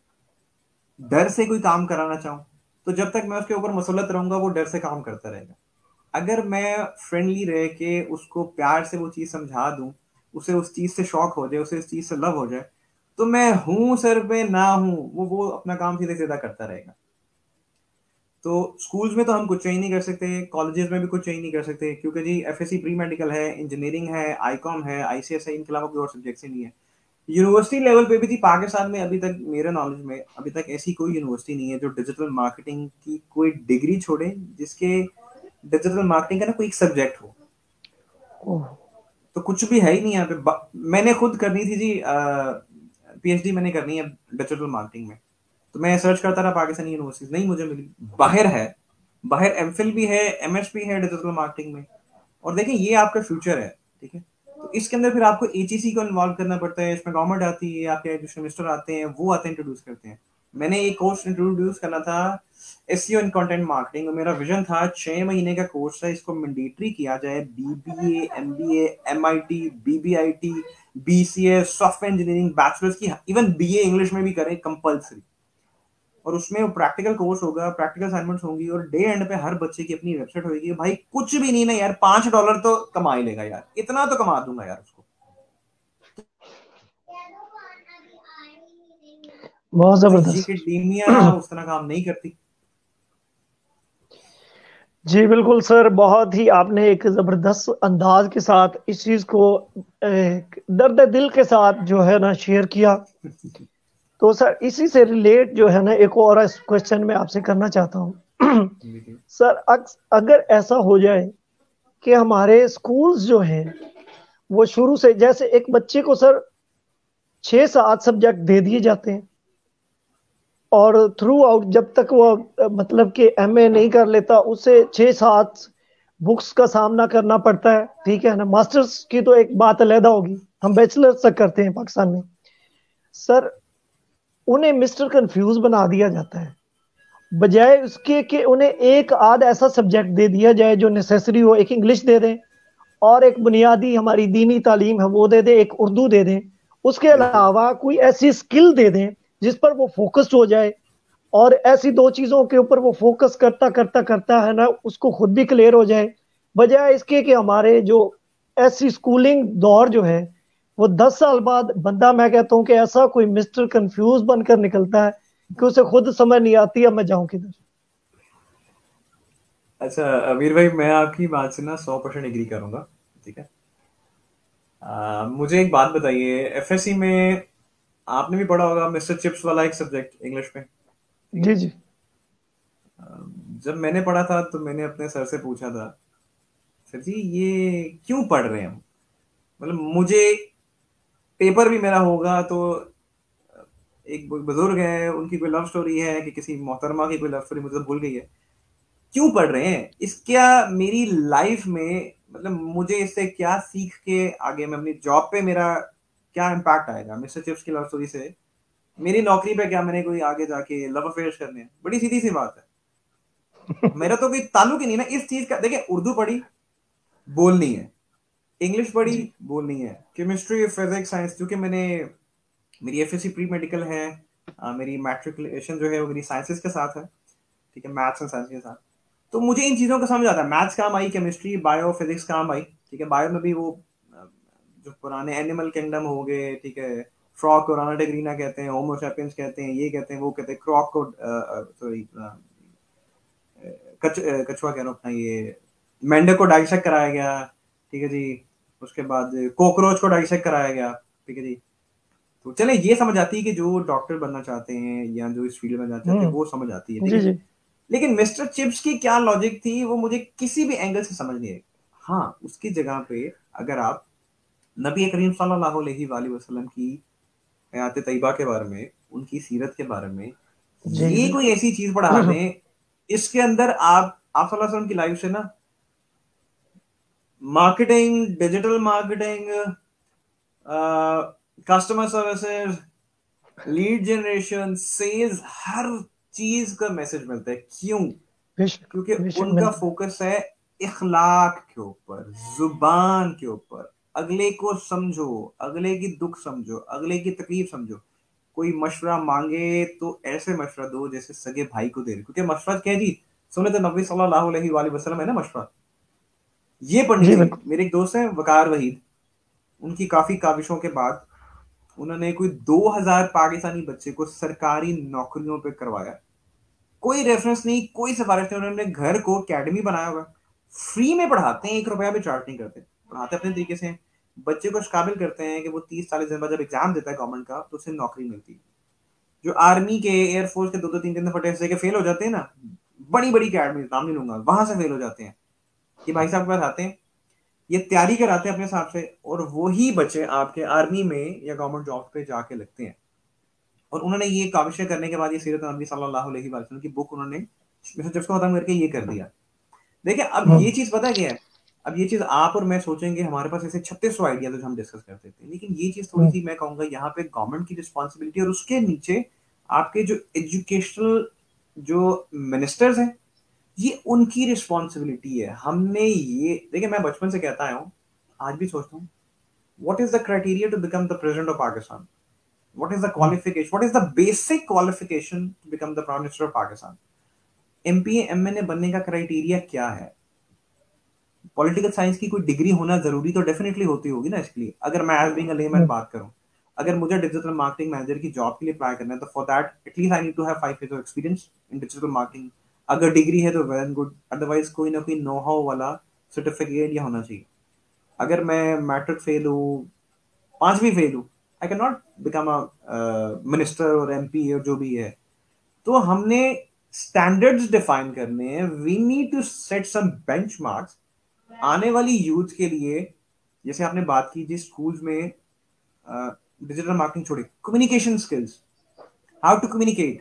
डर से कोई काम कराना चाहूं, तो जब तक मैं उसके ऊपर मसलत रहूंगा वो डर से काम करता रहेगा। अगर मैं फ्रेंडली रह के उसको प्यार से वो चीज समझा दूं, उसे उस चीज से शौक हो जाए, उसे उस चीज से लव हो जाए, तो मैं हूं सर पे ना हूं, वो वो अपना काम सीधे सीधा करता रहेगा। तो स्कूल्स में तो हम कुछ चेंज नहीं कर सकते, कॉलेजेस में भी कुछ चेंज नहीं कर सकते, क्योंकि जी एफएससी प्री मेडिकल है, इंजीनियरिंग है, आईकॉम है, आईसीएस है, इनके अलावा कोई और सब्जेक्ट्स ही नहीं है। यूनिवर्सिटी लेवल पे भी थी पाकिस्तान में, अभी तक मेरे नॉलेज में अभी तक ऐसी कोई यूनिवर्सिटी नहीं है जो डिजिटल मार्केटिंग की कोई डिग्री छोड़े जिसके डिजिटल मार्केटिंग का ना कोई एक सब्जेक्ट हो। ओह, तो कुछ भी है ही नहीं यहाँ पे। ब- मैंने खुद करनी थी जी, पीएचडी मैंने करनी है डिजिटल मार्केटिंग में, तो मैं सर्च करता रहा पाकिस्तानी यूनिवर्सिटीज, नहीं मुझे मिली। बाहर है, बाहर एमफिल भी है, एमएस भी है डिजिटल मार्केटिंग में। और देखिए ये आपका फ्यूचर है, ठीक है। तो इसके अंदर फिर आपको एचईसी को इन्वॉल्व करना पड़ता है, इसमें गवर्नमेंट आती है, आपके जो सेमेस्टर आते हैं वो आते हैं, इंट्रोड्यूस करते हैं। मैंने एक कोर्स इंट्रोड्यूस करना था, एसईओ इन कंटेंट मार्केटिंग, और मेरा विजन था छह महीने का कोर्स था, इसको मैंडेटरी किया जाए, BBA, MBA, MIT, BBIT, BCA, software engineering, bachelors की, इवन बीए इंग्लिश में भी करें कंपलसरी। और उसमें वो प्रैक्टिकल कोर्स होगा, प्रैक्टिकल असाइनमेंट्स होंगी, और डे एंड पे हर बच्चे की अपनी वेबसाइट होगी। भाई कुछ भी नहीं ना यार, पांच डॉलर तो कमा ही लेगा यार, इतना तो कमा दूंगा यार उसको। बहुत तो ये जबरदस्त। एकेडेमिया उस तरह काम नहीं करती। जी बिल्कुल सर, बहुत ही आपने एक जबरदस्त अंदाज के साथ इस चीज को एक दर्द दिल के साथ जो है ना शेयर किया। तो सर इसी से रिलेट जो है ना एक और क्वेश्चन मैं आपसे करना चाहता हूँ। सर अक्स- अगर ऐसा हो जाए कि हमारे स्कूल्स जो हैं वो शुरू से, जैसे एक बच्चे को सर छह सात सब्जेक्ट दे दिए जाते हैं, और थ्रू आउट जब तक वो अ, मतलब कि एमए नहीं कर लेता उसे छह सात बुक्स का सामना करना पड़ता है, ठीक है ना। मास्टर्स की तो एक बात अलहदा होगी, हम बैचलर्स तक करते हैं पाकिस्तान में। सर उन्हें मिस्टर कंफ्यूज बना दिया जाता है, बजाय उसके कि उन्हें एक आध ऐसा सब्जेक्ट दे दिया जाए जो नेसेसरी हो। एक इंग्लिश दे दें, और एक बुनियादी हमारी दीनी तालीम है वो दे दें, एक उर्दू दे दें। उसके बिल्कुल। अलावा कोई ऐसी स्किल दे दें जिस पर वो फोकस्ड हो जाए, और ऐसी दो चीजों के ऊपर वो फोकस करता करता करता है ना उसको खुद भी क्लियर हो जाए। बजाय इसके कि हमारे जो ऐसी स्कूलिंग दौर जो है वो दस साल बाद बंदा, मैं कहता हूँ कि ऐसा कोई मिस्टर कंफ्यूज बनकर निकलता है कि उसे खुद समझ नहीं आती अब मैं जाऊं किधर। अच्छा अमीर भाई, मैं आपकी बात से ना सौ परसेंट एग्री करूंगा, ठीक है। आ, मुझे एक बात बताइए, एफएससी में आपने भी पढ़ा होगा मिस्टर चिप्स वाला एक सब्जेक्ट इंग्लिश में, ठीक जी है। जी। जब मैंने पढ़ा था तो मैंने अपने सर से पूछा था, सर जी ये क्यों पढ़ रहे हैं हम, मतलब मुझे पेपर भी मेरा होगा तो एक बुजुर्ग है, उनकी कोई लव स्टोरी है कि किसी मोहतरमा की कोई लव स्टोरी मुझे भूल गई है, क्यों पढ़ रहे हैं इस, क्या मेरी लाइफ में, मतलब मुझे इससे क्या सीख के आगे मैं अपनी जॉब पे मेरा क्या इम्पैक्ट आएगा मिस्टर चिप्स की लव स्टोरी से, मेरी नौकरी पे क्या मैंने कोई आगे जाके लव अफेयर्स करने हैं, बड़ी सीधी सी बात है। मेरा तो कोई ताल्लुक ही नहीं ना इस चीज का। देखिए उर्दू पढ़ी, बोलनी है, इंग्लिश पढ़ी, जी बोलनी है, केमिस्ट्री, फिजिक्स, साइंस, क्योंकि मैंने मेरी एफएससी प्री मेडिकल है, अ, मेरी मैट्रिकुलेशन जो है वो मेरी साइंसेस के साथ है, ठीक है, मैथ्स एंड साइंस के साथ। तो मुझे इन चीजों का समझ आता है, मैथ्स काम आई, केमिस्ट्री, बायो, फिजिक्स काम आई, ठीक है। बायो में भी वो अ, जो पुराने एनिमल किंगडम हो गए, ठीक है, फ्रॉग को राना टेग्रीना कहते हैं, होमो सैपियंस कहते हैं, ये कहते हैं, वो कहते हैं, क्रॉक को, सॉरी, कच, अ, कछुआ कह रहा हूँ अपना, ये मेंढक को डाइसेक्ट कराया गया, ठीक है जी। उसके बाद कॉकरोच को डाइसेक्ट कराया गया, ठीक है जी। तो चले ये समझ आती है कि जो डॉक्टर बनना चाहते हैं या जो इस फील्ड में बनना चाहते हैं वो समझ आती है, हम्म। ठीक जी है। जी। लेकिन मिस्टर चिप्स की क्या लॉजिक थी वो मुझे किसी भी एंगल से समझ नहीं आई। हाँ, उसकी जगह पे अगर आप नबी करीम सल्लल्लाहु अलैहि वसल्लम की हयात तैयबा के बारे में, उनकी सीरत के बारे में जी ये कोई बिल्कुल। ऐसी चीज पढ़ा दें, इसके अंदर आप आप सल्लल्लाहु अलैहि वसल्लम की लाइफ से ना marketing, digital marketing, customer services, lead generation, sales, हर चीज का मैसेज मिलता है। क्यों? बेशक क्योंकि बेशक उनका मिलता है। फोकस है इखलाक के ऊपर, जुबान के ऊपर, अगले को समझो, अगले की दुख समझो, अगले की तकलीफ समझो। कोई मशवरा मांगे तो ऐसे मशवरा दो जैसे सगे भाई को दे रहे, क्योंकि मशवरा क्या है जी, सुने तो नबी सल्लल्लाहु अलैहि वसल्लम है ना मशवरा, ये पढ़नी जी चाहिए। बिल्कुल। मेरे एक दोस्त हैं वकार वहीद, उनकी काफी काविशों के बाद उन्होंने कोई दो हज़ार पाकिस्तानी बच्चे को सरकारी नौकरियों पे करवाया, कोई रेफरेंस नहीं, कोई सिफारिश नहीं, उन्होंने घर को अकेडमी बनाया हुआ, फ्री में पढ़ाते हैं, एक रुपया भी चार्ज नहीं करते, पढ़ाते अपने तरीके से, बच्चे को इस काबिल करते हैं कि वो तीस चालीस दिन बाद जब एग्जाम देता है गवर्नमेंट का तो उसे नौकरी मिलती है। जो आर्मी के, एयरफोर्स के दो दो तीन तीन दफा टेस्ट देके फेल हो जाते हैं ना, बड़ी बड़ी अकेडमी, नाम नहीं लूंगा, वहां से फेल हो जाते हैं, कि भाई साहब के पास आते हैं, ये तैयारी कराते हैं अपने हिसाब से, और वही बच्चे आपके आर्मी में या गवर्नमेंट जॉब पे जाके लगते हैं। और उन्होंने ये काविशें करने के बाद ये सीरत नबी सल्लल्लाहु अलैहि वसल्लम की बुक उन्होंने जब खत्म करके ये कर दिया। देखिए अब ये चीज पता क्या है, अब ये चीज आप और मैं सोचेंगे हमारे पास ऐसे छत्तीस सौ आइडिया तो हम डिस्कस कर सकते हैं, लेकिन ये चीज थोड़ी सी मैं कहूंगा यहाँ पे गवर्नमेंट की रिस्पॉन्सिबिलिटी, और उसके नीचे आपके जो एजुकेशनल जो मिनिस्टर्स हैं, ये उनकी रिस्पॉन्सिबिलिटी है। हमने ये देखिए, मैं बचपन से कहता आया हूँ, आज भी सोचता हूँ, what is the criteria to become the president of Pakistan? What is the qualification? What is the basic qualification to become the Prime Minister of Pakistan? M P A M N A बनने का criteria क्या है? Political science की कोई degree होना जरूरी तो definitely होती होगी ना इसके लिए। अगर मैं एज बीइंग अ लेमैन बात करूं, अगर मुझे डिजिटल मार्केटिंग मैनेजर की जॉब के लिए अप्लाई करना है, तो for that at least I need to have five years of experience in digital marketing. अगर डिग्री है तो वेल एंड गुड, अदरवाइज कोई ना कोई नो हाउ वाला सर्टिफिकेट या होना चाहिए। अगर मैं मैट्रिक फेल हूँ, पांचवी फेल हूँ, I can not become a minister और एमपी और जो भी है। तो हमने स्टैंडर्ड्स डिफाइन करने हैं, we need to set some benchmarks आने वाली यूथ के लिए। जैसे आपने बात की जिस स्कूल्स में डिजिटल मार्केटिंग छोड़े, communication skills, how to communicate,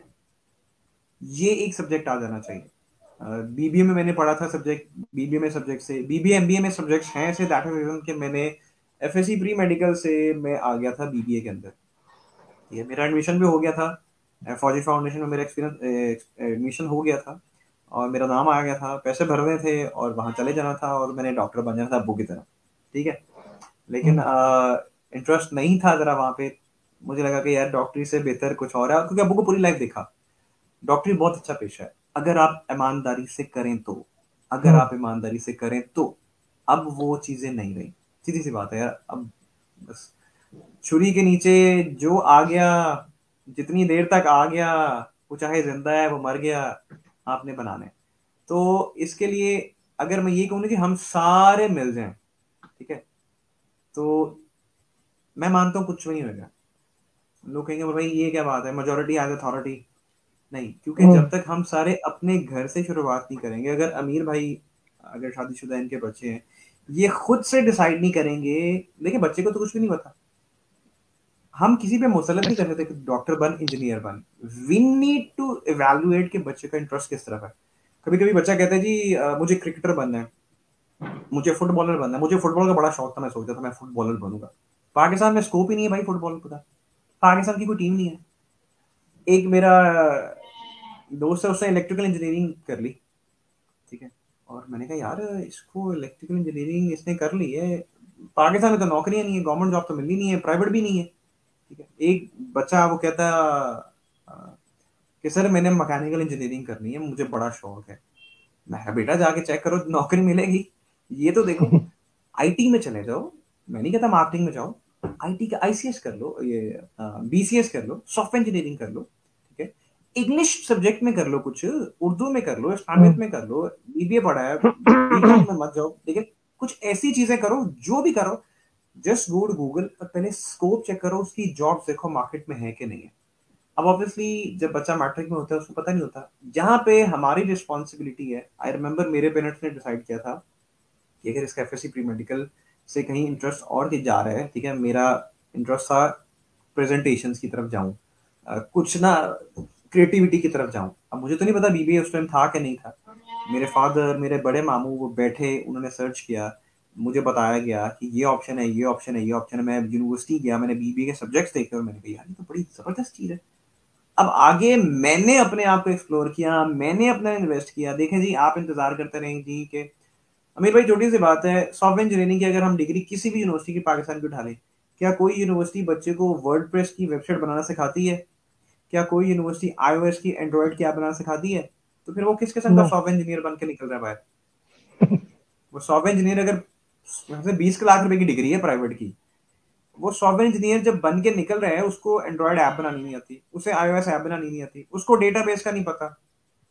ये एक सब्जेक्ट आ जाना चाहिए। बीबीए uh, में मैंने पढ़ा था सब्जेक्ट, बीबीए में सब्जेक्ट से, बीबीए एमबीए में सब्जेक्ट्स हैं ऐसे, दैट इज रीजन कि मैंने एफएससी प्री मेडिकल से मैं आ गया था बीबीए के अंदर। ये मेरा एडमिशन भी हो गया था, फौजी फाउंडेशन में मेरा एक्सपीरियंस एडमिशन हो गया था, और मेरा नाम आ गया था, पैसे भरने थे और वहां चले जाना था, और मैंने डॉक्टर बन जाना था अब्बू की तरह, ठीक है। लेकिन इंटरेस्ट नहीं था जरा वहां पे, मुझे लगा कि यार डॉक्टरी से बेहतर कुछ और है, क्योंकि अब्बू को पूरी लाइफ देखा। डॉक्टरी बहुत अच्छा पेशा है अगर आप ईमानदारी से करें तो, अगर आप ईमानदारी से करें तो। अब वो चीजें नहीं रही, सीधी सी बात है यार। अब बस छुरी के नीचे जो आ गया, जितनी देर तक आ गया, वो चाहे जिंदा है वो मर गया, आपने बनाना है। तो इसके लिए अगर मैं ये कहूँ कि हम सारे मिल जाएं, ठीक है, तो मैं मानता हूँ कुछ नहीं होगा। लोग कहेंगे भाई ये क्या बात है, मेजोरिटी एज अथॉरिटी, नहीं, क्योंकि जब तक हम सारे अपने घर से शुरुआत नहीं करेंगे, अगर अमीर भाई, अगर शादीशुदा इनके बच्चे हैं, ये खुद से डिसाइड नहीं करेंगे, देखिए बच्चे को तो कुछ भी नहीं पता, हम किसी पे मुसलत नहीं कर सकते डॉक्टर बन, इंजीनियर बन। वी नीड टू इवेल्युएट कि बच्चे का इंटरेस्ट किस तरफ है। कभी कभी बच्चा कहता है जी आ, मुझे क्रिकेटर बनना है, मुझे फुटबॉलर बनना है, मुझे फुटबॉल का बड़ा शौक था, मैं सोचता था मैं फुटबॉलर बनूंगा। पाकिस्तान में स्कोप ही नहीं है भाई फुटबॉल का, पाकिस्तान की कोई टीम नहीं है। एक मेरा दोस्त है, उसने इलेक्ट्रिकल इंजीनियरिंग कर ली, ठीक है, और मैंने कहा यार इसको इलेक्ट्रिकल इंजीनियरिंग इसने कर ली है, पाकिस्तान में तो नौकरियां नहीं है, गवर्नमेंट जॉब तो मिलनी नहीं है, प्राइवेट भी नहीं है, ठीक है। एक बच्चा वो कहता कि सर मैंने मैकेनिकल इंजीनियरिंग करनी है, मुझे बड़ा शौक है। मैं बेटा जाके चेक करो नौकरी मिलेगी, ये तो देखो। आईटी में चले जाओ, मैं नहीं कहता मार्केटिंग में जाओ, आईटी का आईसीएस कर लो, ये बीसीएस कर लो, सॉफ्टवेयर इंजीनियरिंग कर लो, ठीक है, इंग्लिश सब्जेक्ट में कर लो, कुछ उर्दू में कर लो, इस्लामियत में कर लो, बीबीए पढ़ा है, बीकॉम में मत जाओ, लेकिन कुछ ऐसी चीजें करो, जो भी करो जस्ट गो टू गूगल और पहले स्कोप चेक करो, उसकी जॉब देखो मार्केट में है कि नहीं है। अब ऑब्वियसली जब बच्चा मैट्रिक में होता है उसको पता नहीं होता, जहां पे हमारी रिस्पॉन्सिबिलिटी है। आई रिमेम्बर मेरे पेरेंट्स ने डिसाइड किया था कि अगर इसका एफएससी प्री मेडिकल से कहीं इंटरेस्ट और जा रहा है, ठीक है, मेरा इंटरेस्ट था प्रेजेंटेशन की तरफ जाऊं, कुछ ना क्रिएटिविटी की तरफ जाऊं। अब मुझे तो नहीं पता बीबीए उस टाइम था कि नहीं था, मेरे फादर, मेरे बड़े मामू वो बैठे, उन्होंने सर्च किया, मुझे बताया गया कि ये ऑप्शन है, ये ऑप्शन है, ये ऑप्शन है। मैं यूनिवर्सिटी गया, मैंने बीबीए के सब्जेक्ट्स देखे और मैंने कहा यार ये तो बड़ी जबरदस्त चीज है। अब आगे मैंने अपने आप को एक्सप्लोर किया, मैंने अपना इन्वेस्ट किया। देखें जी, आप इंतजार करते रहें जी कि अमीर भाई, छोटी सी बात है, सॉफ्टवेयर इंजीनियरिंग की अगर हम डिग्री किसी भी यूनिवर्सिटी की पाकिस्तान की उठा लें, क्या कोई यूनिवर्सिटी बच्चे को वर्डप्रेस की वेबसाइट बनाना सिखाती है? क्या कोई यूनिवर्सिटी आईओएस की एंड्रॉइड की ऐप बनाना सिखाती है? तो फिर वो किस किस्म का सॉफ्टवेयर इंजीनियर बन के निकल रहा है भाई? वो सॉफ्टवेयर इंजीनियर अगर बीस लाख रुपए की डिग्री है प्राइवेट की, वो सॉफ्टवेयर इंजीनियर जब बन के निकल रहे हैं, उसको एंड्रॉइड ऐप बनानी नहीं आती, उसे आईओएस ऐप बनानी नहीं आती, उसको डेटाबेस का नहीं पता,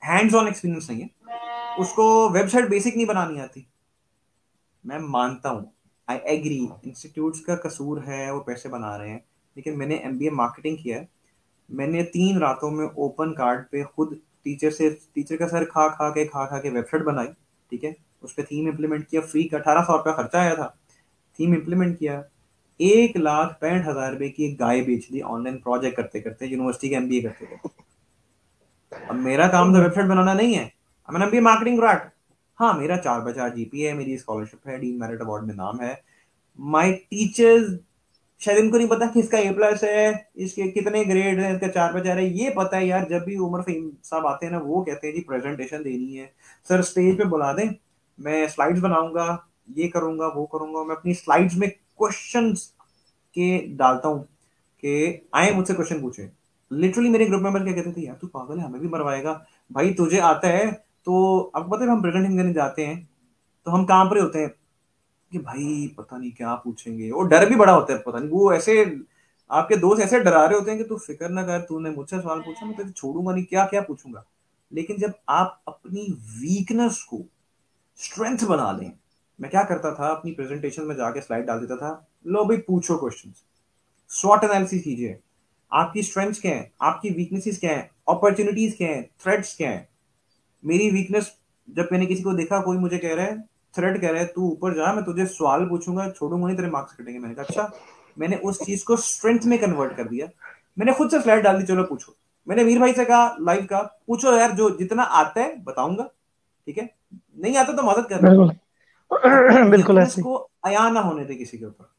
हैंड्स ऑन एक्सपीरियंस नहीं है, उसको वेबसाइट बेसिक नहीं बनानी आती। मैं मानता हूँ, आई एग्री, इंस्टीट्यूट्स का कसूर है, वो पैसे बना रहे हैं, लेकिन मैंने एमबीए मार्केटिंग किया है। मैंने तीन रातों में ओपन कार्ड पे खुद टीचर से टीचर का सर खा खा के खा खा के वेबसाइट बनाई, ठीक है, उस पर थीम इम्प्लीमेंट किया, फ्री का अठारह सौ रुपया खर्चा आया था, थीम इम्प्लीमेंट किया, एक लाख पैंठ हजार रुपए की एक गाय बेच दी ऑनलाइन प्रोजेक्ट करते करते, यूनिवर्सिटी का एमबीए करते करते। अब मेरा काम तो वेबसाइट बनाना नहीं है, मैंने एमबीए मार्केटिंग क्रैक। हाँ, मेरा चार बाय चार जीपीए है, मेरी स्कॉलरशिप है, डीन मेरिट अवार्ड में नाम है। माय टीचर्स, शायद इनको नहीं पता कि इसका ए प्लस है, इसके कितने ग्रेड है, इसका चार बाय चार है, ये पता है यार। जब भी उमर फहीम साहब आते हैं ना, वो कहते हैं जी प्रेजेंटेशन देनी है, सर स्टेज पे बुला दें, मैं स्लाइड्स बनाऊंगा, ये करूंगा वो करूंगा। मैं अपनी स्लाइड्स में क्वेश्चंस के डालता हूँ कि आए मुझसे क्वेश्चन पूछे। लिटरली मेरे ग्रुप मेंबर क्या कहते थे, यार तू पागल है, हमें भी मरवाएगा भाई, तुझे आता है तो। अब पता है हम प्रेजेंटेशन करने जाते हैं तो हम कहां पर होते हैं कि भाई पता नहीं क्या पूछेंगे, और डर भी बड़ा होता है, पता नहीं वो ऐसे आपके दोस्त ऐसे डरा रहे होते हैं कि तू फिक्र ना कर, तूने मुझसे सवाल पूछा, मैं तुझे छोड़ूंगा नहीं, क्या क्या पूछूंगा। लेकिन जब आप अपनी वीकनेस को स्ट्रेंथ बना लें, मैं क्या करता था, अपनी प्रेजेंटेशन में जाके स्लाइड डाल देता था, लो भाई पूछो क्वेश्चन, स्वॉट एनालिसिस कीजिए, आपकी स्ट्रेंथ्स क्या है, आपकी वीकनेसेस क्या है, अपॉर्चुनिटीज क्या है, थ्रेट्स क्या है। मेरी वीकनेस, जब मैंने किसी को देखा, कोई मुझे कह रहा है, थ्रेड कह रहा है तू ऊपर जा, मैं तुझे सवाल पूछूंगा, छोड़ूंगा नहीं, तेरे मार्क्स कटेंगे। मैंने कहा अच्छा। मैंने उस चीज को स्ट्रेंथ में कन्वर्ट कर दिया, मैंने खुद से स्लाइड डाल दी, चलो पूछो। मैंने वीर भाई से कहा लाइव का, पूछो यार, जो जितना आता है बताऊंगा, ठीक है, नहीं आता तो मदद करना। अपनी बिल्कुल बिल्कुल वीकनेस ऐसे ही। को अया ना होने दे किसी के ऊपर।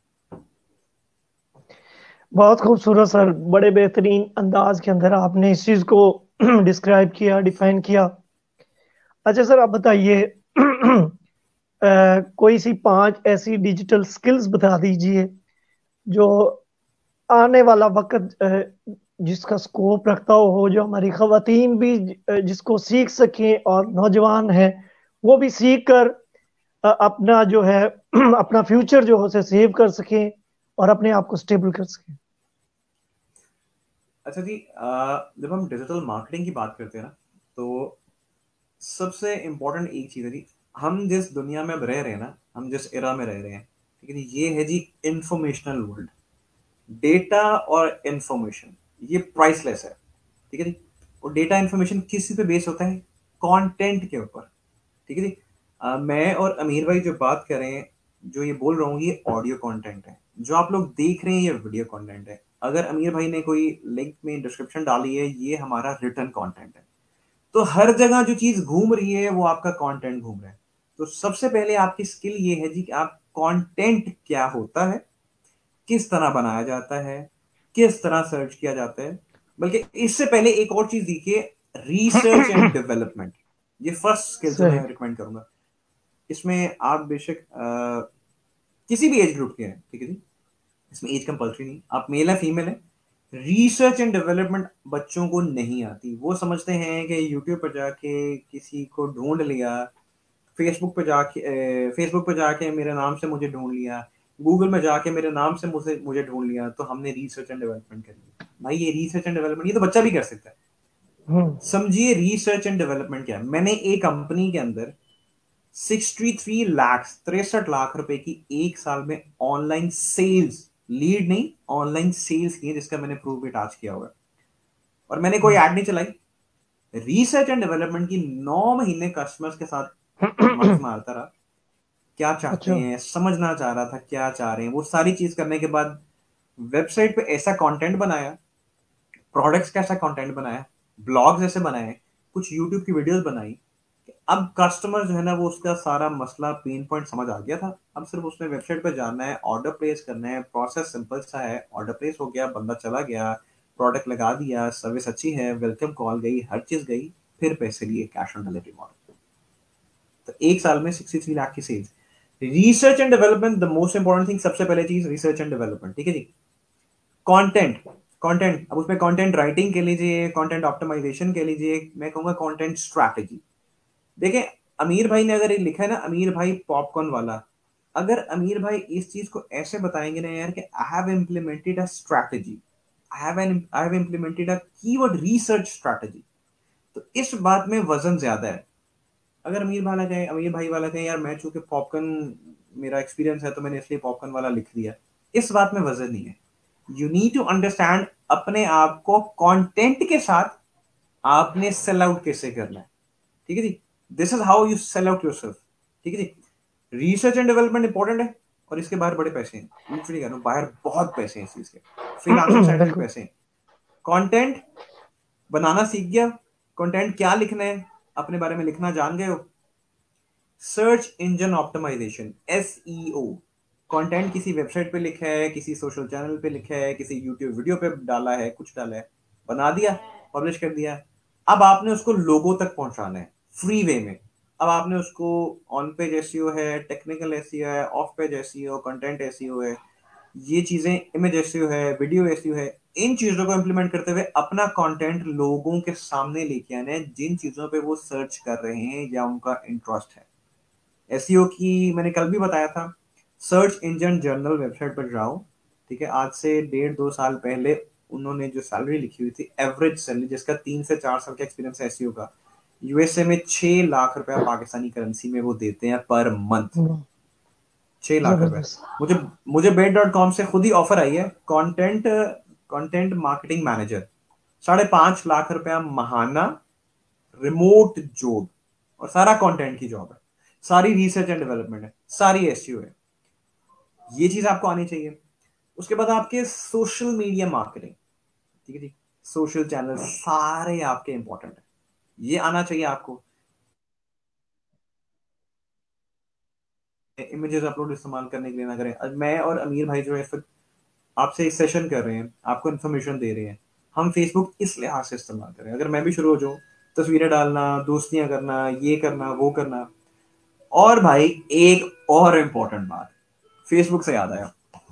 बहुत खूबसूरत सर, बड़े बेहतरीन अंदाज के अंदर आपने इस चीज को डिस्क्राइब किया, डिफाइन किया। अच्छा सर, आप बताइए अ, कोई सी पांच ऐसी डिजिटल स्किल्स बता दीजिए जो आने वाला वक्त अ, जिसका स्कोप रखता हो, जो हमारी खवातीन भी अ, जिसको सीख सकें, और नौजवान हैं वो भी सीख कर अ, अपना जो है अपना फ्यूचर जो है उसे सेव कर सकें और अपने आप को स्टेबल कर सकें। अच्छा जी, अ, जब हम डिजिटल मार्केटिंग की बात करते हैं ना, तो सबसे इंपॉर्टेंट एक चीज है जी, हम जिस दुनिया में अब रह रहे हैं ना, हम जिस एरा में रह रहे हैं, ठीक है जी, ये है जी इंफॉर्मेशनल वर्ल्ड। डेटा और इंफॉर्मेशन ये प्राइसलेस है, ठीक है जी। और डेटा इंफॉर्मेशन किस पे बेस होता है, कंटेंट के ऊपर, ठीक है जी। अ, मैं और अमीर भाई जो बात कर रहे हैं, जो ये बोल रहा हूँ, ये ऑडियो कंटेंट है, जो आप लोग देख रहे हैं ये वीडियो कंटेंट है। अगर अमीर भाई ने कोई लिंक में डिस्क्रिप्शन डाली है, ये हमारा रिटर्न कंटेंट है। तो हर जगह जो चीज घूम रही है वो आपका कंटेंट घूम रहा है। तो सबसे पहले आपकी स्किल ये है जी कि आप कंटेंट क्या होता है, किस तरह बनाया जाता है, किस तरह सर्च किया जाता है। बल्कि इससे पहले एक और चीज देखिए, रिसर्च एंड डेवलपमेंट, ये फर्स्ट स्किल जो सही। मैं रिकमेंड करूंगा। इसमें आप बेशक अ, किसी भी एज ग्रुप के हैं, ठीक है जी, इसमें एज कंपल्सरी नहीं, आप मेल है फीमेल है। रिसर्च एंड डेवलपमेंट बच्चों को नहीं आती, वो समझते हैं कि यूट्यूब पर जाके किसी को ढूंढ लिया, फेसबुक पे जाके फेसबुक पे जाके मेरे नाम से मुझे ढूंढ लिया, गूगल में जाके मेरे नाम से मुझे मुझे ढूंढ लिया, तो हमने रिसर्च एंड डेवलपमेंट कर ली। भाई ये रिसर्च एंड डेवलपमेंट ये तो बच्चा भी कर सकता है। हम्म। समझिए रिसर्च एंड डेवलपमेंट क्या है। मैंने एक कंपनी के अंदर सिक्सटी थ्री लाख तिरसठ लाख रुपए की एक साल में ऑनलाइन सेल्स, लीड नहीं, ऑनलाइन सेल्स की है, जिसका मैंने प्रूफ भी अटैच किया हुआ है। और मैंने कोई ऐड नहीं चलाई, रिसर्च एंड डेवलपमेंट की नौ महीने कस्टमर्स के साथ मंथ मारता रहा, क्या चाहते अच्छा। हैं समझना चाह रहा था, क्या चाह रहे हैं, वो सारी चीज करने के बाद वेबसाइट पे ऐसा कंटेंट बनाया, प्रोडक्ट्स का ऐसा कंटेंट बनाया, ब्लॉग्स ऐसे बनाए, कुछ यूट्यूब की वीडियोस बनाई कि अब कस्टमर जो है ना, वो उसका सारा मसला पेन पॉइंट समझ आ गया था। अब सिर्फ उसने वेबसाइट पे जाना है, ऑर्डर प्लेस करना है, प्रोसेस सिंपल सा है, ऑर्डर प्लेस हो गया, बंदा चला गया, प्रोडक्ट लगा दिया, सर्विस अच्छी है, वेलकम कॉल गई, हर चीज गई, फिर पैसे लिए, कैश ऑन डिलीवरी मॉडल। तो एक साल में सिक्सटी थ्री लाख की sales. Research and development the most important thing, सबसे पहले चीज रिसर्च एंड डेवलपमेंट, ठीक है जी। कंटेंट, कंटेंट, अब उसमें कंटेंट राइटिंग के लीजिए, कंटेंट ऑप्टिमाइजेशन के लीजिए, मैं कहूंगा कंटेंट स्ट्रैटेजी। देखें, अमीर भाई ने अगर ये लिखा है ना, अमीर भाई पॉपकॉर्न वाला, अगर अमीर भाई इस चीज को ऐसे बताएंगे ना यार कि I have implemented a strategy, I have an I have implemented a keyword research strategy, तो इस बात में वजन ज्यादा है। अगर अमीर वाला कहे, अमीर भाई वाला कहे यार मैं चूंकि पॉपकॉर्न मेरा एक्सपीरियंस है तो मैंने इसलिए पॉपकॉर्न वाला लिख दिया, इस बात में वजन नहीं है। यू नीड टू अंडरस्टैंड अपने आप को कंटेंट के साथ आपने सेल आउट कैसे करना है। ठीक है जी, this is how you sell out yourself. ठीक है जी, रिसर्च एंड डेवलपमेंट इंपॉर्टेंट है और इसके बाहर बड़े पैसे हैं, लिटरली कह रहा हूं, बाहर बहुत पैसे हैं इस चीज के, फ्रीलांसिंग साइड में बिल्कुल। पैसे हैं। कंटेंट बनाना सीख गया, कंटेंट क्या लिखना है अपने बारे में लिखना जान गए हो। Search engine optimization, SEO, content किसी वेबसाइट पे लिखा है, किसी सोशल चैनल पे लिखा है, किसी यूट्यूब वीडियो पे डाला है, कुछ डाला है, बना दिया, पब्लिश कर दिया। अब आपने उसको लोगों तक पहुंचाना है फ्री वे में। अब आपने उसको ऑन पेज एसईओ है, टेक्निकल एसईओ है, off page SEO, content SEO है, ये चीजें, इमेज एसईओ है, वीडियो एसईओ है। इन चीजों को इंप्लीमेंट करते हुए अपना कंटेंट लोगों के सामने लेके आना है जिन चीजों पे वो सर्च कर रहे हैं या उनका इंटरेस्ट है। एसईओ की मैंने कल भी बताया था, सर्च इंजन जर्नल वेबसाइट पर जाओ। ठीक है, आज से डेढ़ दो साल पहले उन्होंने जो सैलरी लिखी हुई थी, एवरेज सैलरी जिसका तीन से चार साल का एक्सपीरियंस है एसईओ का, यूएसए में छह लाख रुपया पाकिस्तानी करेंसी में वो देते हैं पर मंथ। छह लाख रुपए। जबरदस्त। मुझे मुझे बेट डॉट कॉम से खुद ही ऑफर आई है, कंटेंट कंटेंट मार्केटिंग मैनेजर, साढ़े पांच लाख रुपया महाना, रिमोट जॉब, और सारा कंटेंट की जॉब है, सारी रिसर्च एंड डेवलपमेंट है, सारी एसईओ है। ये चीज आपको आनी चाहिए। उसके बाद आपके सोशल मीडिया मार्केटिंग, ठीक है जी, सोशल चैनल सारे आपके इंपॉर्टेंट है, ये आना चाहिए आपको। इमेजेस अपलोड इस्तेमाल करने के लिए ना करें। आज मैं और अमीर भाई जो है इस वक्त आपसे इस सेशन कर रहे हैं, आपको इन्फॉर्मेशन दे रहे हैं, हम फेसबुक इस लिहाज से इस्तेमाल करें। अगर मैं भी शुरू हो जाऊं तस्वीरें डालना, दोस्तियां करना, ये करना वो करना। और भाई एक और इम्पोर्टेंट बात, फेसबुक से याद आया,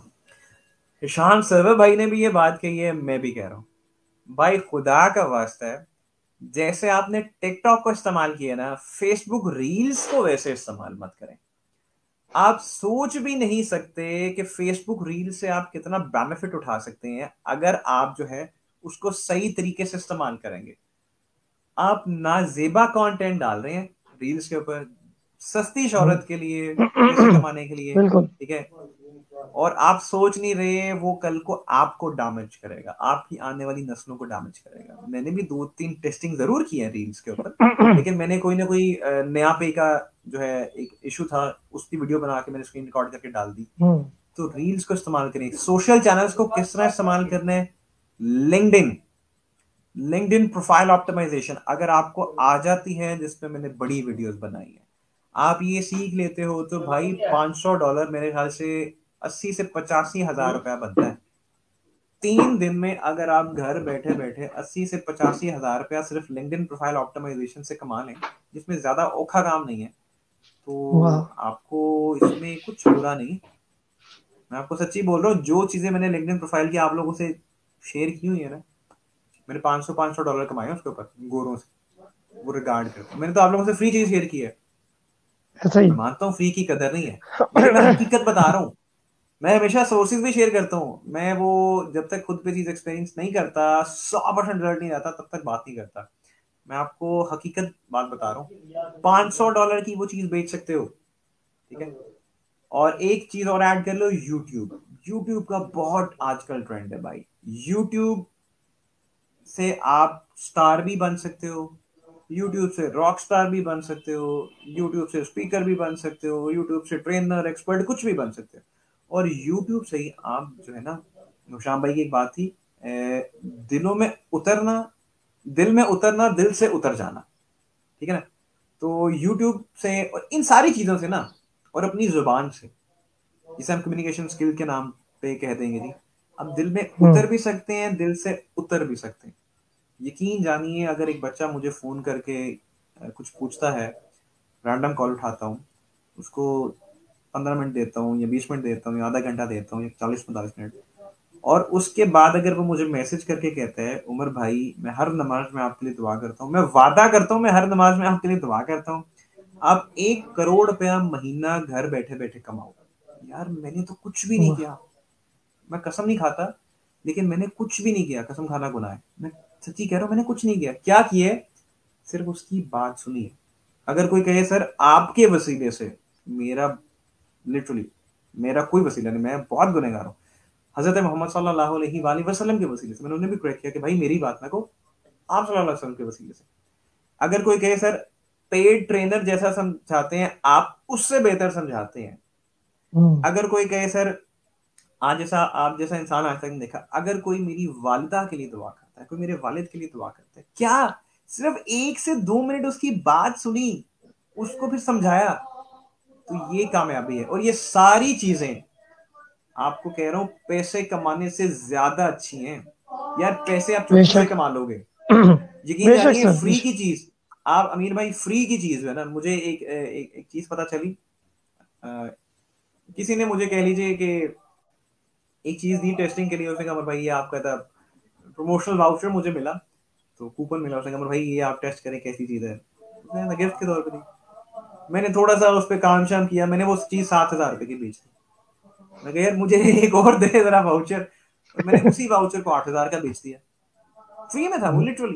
ईशान सर्वर भाई ने भी ये बात कही है, मैं भी कह रहा हूं, भाई खुदा का वास्ता है, जैसे आपने टिकटॉक को इस्तेमाल किया ना, फेसबुक रील्स को वैसे इस्तेमाल मत करें। आप सोच भी नहीं सकते कि फेसबुक रील से आप कितना बेनिफिट उठा सकते हैं अगर आप जो है उसको सही तरीके से इस्तेमाल करेंगे। आप नाजेबा कंटेंट डाल रहे हैं रील्स के ऊपर, सस्ती शोहरत के लिए, पैसे कमाने के लिए, बिल्कुल। ठीक है, और आप सोच नहीं रहे वो कल को आपको डैमेज करेगा, आपकी आने वाली नस्लों को डैमेज करेगा। मैंने भी दो तीन टेस्टिंग जरूर की है रील्स के ऊपर, लेकिन मैंने कोई ना कोई अ, नया पे का जो है एक इशू था, उसकी वीडियो बना के मैंने स्क्रीन रिकॉर्ड करके डाल दी। तो रील्स को इस्तेमाल करें। सोशल चैनल्स को किस तरह इस्तेमाल करना है, लिंक्डइन, लिंक्डइन प्रोफाइल ऑप्टिमाइजेशन अगर आपको आ जाती है, जिसमें मैंने बड़ी वीडियोस बनाई है, आप ये सीख लेते हो तो भाई पांच सौ डॉलर मेरे ख्याल से अस्सी से पचासी हजार रुपया बनता है। तीन दिन में अगर आप घर बैठे बैठे अस्सी से पचासी हजार रुपया सिर्फ लिंक्डइन प्रोफाइल ऑप्टिमाइजेशन से कमा लें, जिसमें ज्यादा औखा काम नहीं है, तो आपको इसमें कुछ बुरा नहीं। मैं आपको सच्ची बोल रहा हूँ, जो चीजें मैंने लिंक्डइन प्रोफाइल की आप लोगों से शेयर की हुई है ना, मैंने पांच सौ पांच सौ डॉलर कमाए उसके ऊपर गोरों से, वो रिगार्ड करते। मैंने तो आप लोगों से फ्री चीज शेयर की है, ऐसा ही। मैं मानता हूँ फ्री की कदर नहीं है, लेकिन मैं हकीकत बता रहा हूँ। मैं हमेशा सोर्सेज भी शेयर करता हूँ, मैं वो जब तक खुद पे चीज एक्सपीरियंस नहीं करता, सौ परसेंट रिजल्ट नहीं आता, तब तक बात नहीं करता। मैं आपको हकीकत बात बता रहा हूँ, पांच सौ डॉलर की वो चीज बेच सकते हो, ठीक है। और एक चीज और ऐड कर लो, यूट्यूब, यूट्यूब का बहुत आजकल ट्रेंड है भाई। यूट्यूब से आप स्टार भी बन सकते हो, यूट्यूब से रॉक स्टार भी बन सकते हो, यूट्यूब से स्पीकर भी बन सकते हो, यूट्यूब से ट्रेनर, एक्सपर्ट, कुछ भी बन सकते हो। और यूट्यूब से ही आप जो है ना, शाम भाई की एक बात थी, ए, दिलों में उतरना, दिल में उतरना, दिल से उतर जाना, ठीक है ना। तो यूट्यूब से और इन सारी चीजों से ना, और अपनी जुबान से, जिसे हम कम्युनिकेशन स्किल के नाम पे कह देंगे जी, अब दिल में उतर भी सकते हैं, दिल से उतर भी सकते हैं। यकीन जानिए, अगर एक बच्चा मुझे फोन करके कुछ पूछता है, रैंडम कॉल उठाता हूँ, उसको पंद्रह मिनट देता हूँ या बीस मिनट देता हूँ या आधा घंटा देता हूँ या चालीस पैंतालीस मिनट, और उसके बाद अगर वो मुझे मैसेज करके कहता है उमर भाई मैं हर नमाज में आपके लिए दुआ करता हूँ, मैं वादा करता हूँ मैं हर नमाज में आपके लिए दुआ करता हूँ, आप एक करोड़ रुपया महीना घर बैठे बैठे कमाओ। यार मैंने तो कुछ भी नहीं किया, मैं कसम नहीं खाता, लेकिन मैंने कुछ भी नहीं किया, कसम खाना गुनाह है, मैं सच्ची कह रहा हूँ, मैंने कुछ नहीं किया। क्या किया? सिर्फ उसकी बात सुनिए। अगर कोई कहे सर आपके वसीले से, मेरा लिटरली मेरा कोई वसीला नहीं, मैं बहुत गुनहगार हूँ, हजरत मोहम्मद सल्लल्लाहु अलैहि वसल्लम के वसीले से, मैंने उन्हें भी क्रैक किया कि भाई मेरी बात ना को, आप सल्लल्लाहु अलैहि वसल्लम के वसीले से। अगर कोई कहे सर पेड ट्रेनर जैसा समझाते हैं, आप उससे बेहतर समझाते हैं। हम्म। अगर कोई कहे सर आज जैसा आप जैसा इंसान आज तक नहीं देखा, अगर कोई मेरी वालिदा के लिए दुआ करता है, कोई मेरे वालिद के लिए दुआ करता है, क्या सिर्फ एक से दो मिनट उसकी बात सुनी, उसको फिर समझाया, तो ये कामयाबी है। और ये सारी चीजें आपको कह रहा हूं पैसे कमाने से ज्यादा अच्छी हैं। यार पैसे आप चुटकी से बेशक। कमा लोगे, यकीन बेशक जानिए सर, फ्री बेशक। की चीज, आप अमीर भाई फ्री की चीज है ना। मुझे एक एक, एक चीज पता चली, आ, किसी ने मुझे कह लीजिए कि एक चीज दी टेस्टिंग के लिए, उसने कहा भाई ये आपका था प्रमोशनल वाउचर मुझे मिला, तो कूपन मिला, उसने कहा भाई ये आप टेस्ट करें कैसी चीज है, उसने गिफ्ट के तौर पर दी। मैंने थोड़ा सा उस पर काम शाम किया, मैंने वो चीज सात हजार रुपए की बेच दी। मैं कहा यार मुझे एक और दे जरा वाउचर, और मैंने उसी वाउचर को आठ हजार का बेच दिया, फ्री में था वो लिटरली।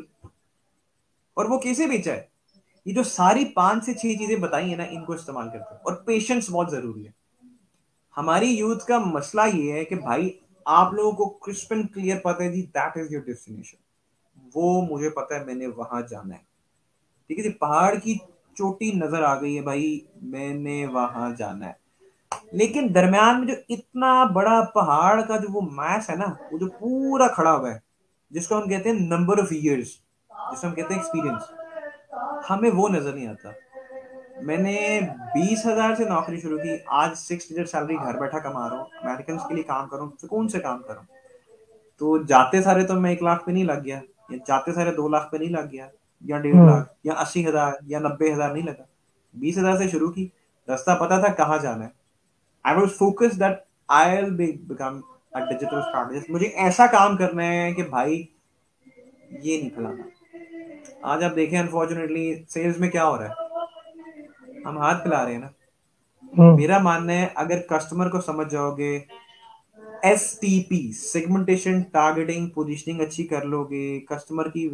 और वो कैसे बेचा है? ये जो सारी पांच से छह चीजें बताई है ना, इनको इस्तेमाल करते हैं। और पेशेंस बहुत जरूरी है। हमारी यूथ का मसला ये है कि भाई आप लोगों को क्रिस्प एंड क्लियर पता है जी, दैट इज योर डेस्टिनेशन, वो मुझे पता है मैंने वहां जाना है, ठीक है जी, पहाड़ की चोटी नजर आ गई है भाई, मैंने वहां जाना है। लेकिन दरम्यान में जो इतना बड़ा पहाड़ का जो वो मैस है ना, वो जो पूरा खड़ा हुआ है, जिसको हम कहते हैं नंबर ऑफ इयर्स, जिसको हम कहते हैं एक्सपीरियंस, हमें वो नजर नहीं आता। मैंने बीस हजार से नौकरी शुरू की, आज सिक्स डिजिट सैलरी घर बैठा कमा रहा हूँ, अमेरिकन के लिए काम कर रहा हूँ, सुकून से काम कर रहा हूँ। तो जाते सारे तो मैं एक लाख पे नहीं लग गया, या जाते सारे दो लाख पे नहीं लग गया, या डेढ़ हम्म। लाख या अस्सी हजार या नब्बे हजार नहीं लगा। बीस हजार से शुरू की, रास्ता पता था कहाँ जाना है। I was focus that I will be become a digital strategist. मुझे ऐसा काम करना है कि भाई ये नहीं फैलाना। आज आप देखें अनफॉर्चुनेटली सेल्स में क्या हो रहा है, हम हाथ फैला रहे हैं ना। हम्म। मेरा मानना है अगर कस्टमर को समझ जाओगे, S T P segmentation targeting positioning अच्छी कर लोगे, कस्टमर की